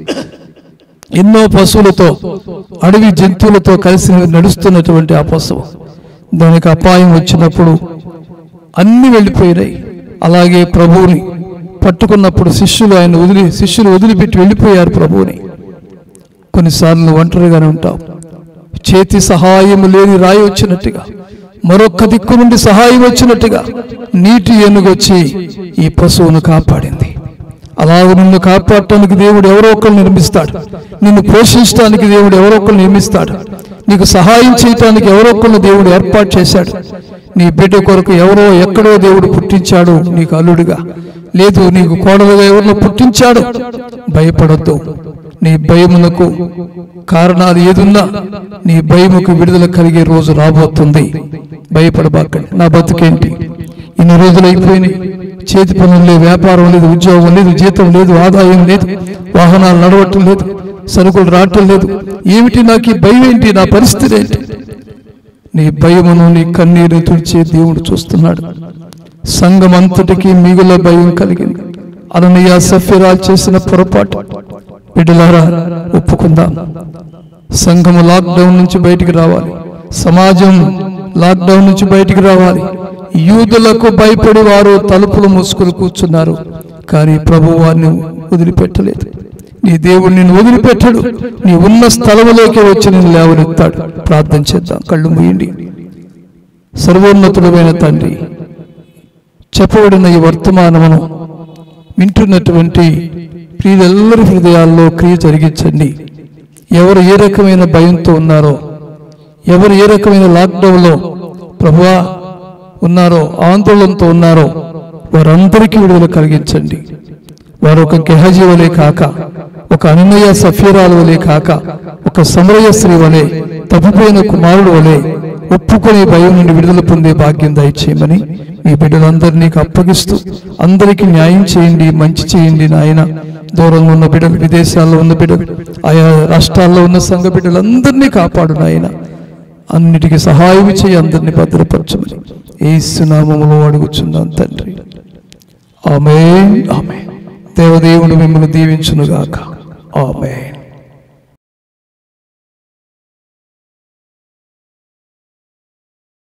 ఎన్నో పశువులతో, అడవి జంతువులతో కలిసి నడుస్తున్నటువంటి ఆ పశువు, దానికి అపాయం వచ్చినప్పుడు అన్నీ వెళ్ళిపోయినాయి. అలాగే ప్రభువుని పట్టుకున్నప్పుడు శిష్యులు వదిలిపెట్టి వెళ్ళిపోయారు ప్రభువుని. కొన్నిసార్లు ఒంటరిగానే ఉంటావు. చేతి సహాయం లేని రాయి వచ్చినట్టుగా, మరొక్క దిక్కు నుండి సహాయం వచ్చినట్టుగా నీటి ఏనుగొచ్చి ఈ పశువును కాపాడింది. అలాగే నిన్ను కాపాడటానికి దేవుడు ఎవరో ఒకరు నిర్మిస్తాడు. నిన్ను పోషించడానికి దేవుడు ఎవరో ఒకరు నిర్మిస్తాడు. నీకు సహాయం చేయటానికి ఎవరో ఒకరు దేవుడు ఏర్పాటు చేశాడు. నీ బిడ్డ కొరకు ఎవరో ఎక్కడో దేవుడు పుట్టించాడు నీకు అల్లుడిగా, లేదు నీకు కోడలుగా ఎవరినో పుట్టించాడు. భయపడొద్దు. నీ భయములకు కారణాలు ఏదున్నా నీ భయముకు విడుదల కలిగే రోజు రాబోతుంది. భయపడబాకండి. నా బతుకేంటి, ఇన్ని రోజులు అయిపోయినాయి, చేతి పనులు లేదు, వ్యాపారం లేదు, ఉద్యోగం లేదు, జీతం లేదు, ఆదాయం లేదు, వాహనాలు నడవటం లేదు, సరుకులు రావటం లేదు. ఏమిటి నాకు ఈ భయం ఏంటి, నా పరిస్థితి ఏంటి? నీ భయమును, నీ కన్నీరు తుడిచే దేవుడు చూస్తున్నాడు. సంఘం అంతటికీ మిగుల భయం కలిగింది. అననీయ సఫీరా చేసిన పొరపాటు బిడ్డలారా ఒప్పుకుందాం. సంఘము లాక్డౌన్ నుంచి బయటికి రావాలి. సమాజం లాక్డౌన్ నుంచి బయటికి రావాలి. యూదులకు భయపడి వారు తలుపులు మూసుకుని కూర్చున్నారు, కానీ ప్రభు వారిని వదిలిపెట్టలేదు. నీ దేవుడు నిన్ను వదిలిపెట్టడు. నీ ఉన్న స్థలములోకి వచ్చి నిన్ను లేవనెత్తాడు. ప్రార్థన చేద్దాం. కళ్ళు మూయండి. సర్వోన్నతుడమైన తండ్రి, చెప్పబడిన ఈ వర్తమానమును వింటున్నటువంటి ప్రియులెల్లరి హృదయాల్లో క్రియ జరిగించండి. ఎవరు ఏ రకమైన భయంతో ఉన్నారో, ఎవరు ఏ రకమైన లాక్డౌన్లో ప్రభువా ఉన్నారో, ఆందోళనతో ఉన్నారో, వారందరికీ విడుదల కలిగించండి. వారు ఒక గెహజీ వలె కాక, ఒక అననయ సఫీరాల వలె కాక, ఒక సమరయ స్త్రీ వలె, తప్పిపోయిన కుమారుడు వలె ఒప్పుకునే భయం నుండి విడుదల పొందే భాగ్యం దయచేయమని మీ బిడ్డలందరినీ అప్పగిస్తూ అందరికీ న్యాయం చేయండి, మంచి చేయండి నాయన. దూరంలో ఉన్న బిడ్డలు, విదేశాల్లో ఉన్న బిడ్డలు, ఆయా రాష్ట్రాల్లో ఉన్న సంఘ బిడ్డలందరినీ కాపాడు నాయన. అన్నిటికీ సహాయం చేయి, అందరినీ భద్రపరచమని యేసు నామములో అడుగుచున్నాం తండ్రి. ఆమేన్. ఆమేన్. దేవదేవుడు మిమ్మల్ని దీవించునుగాక. ఆమేన్.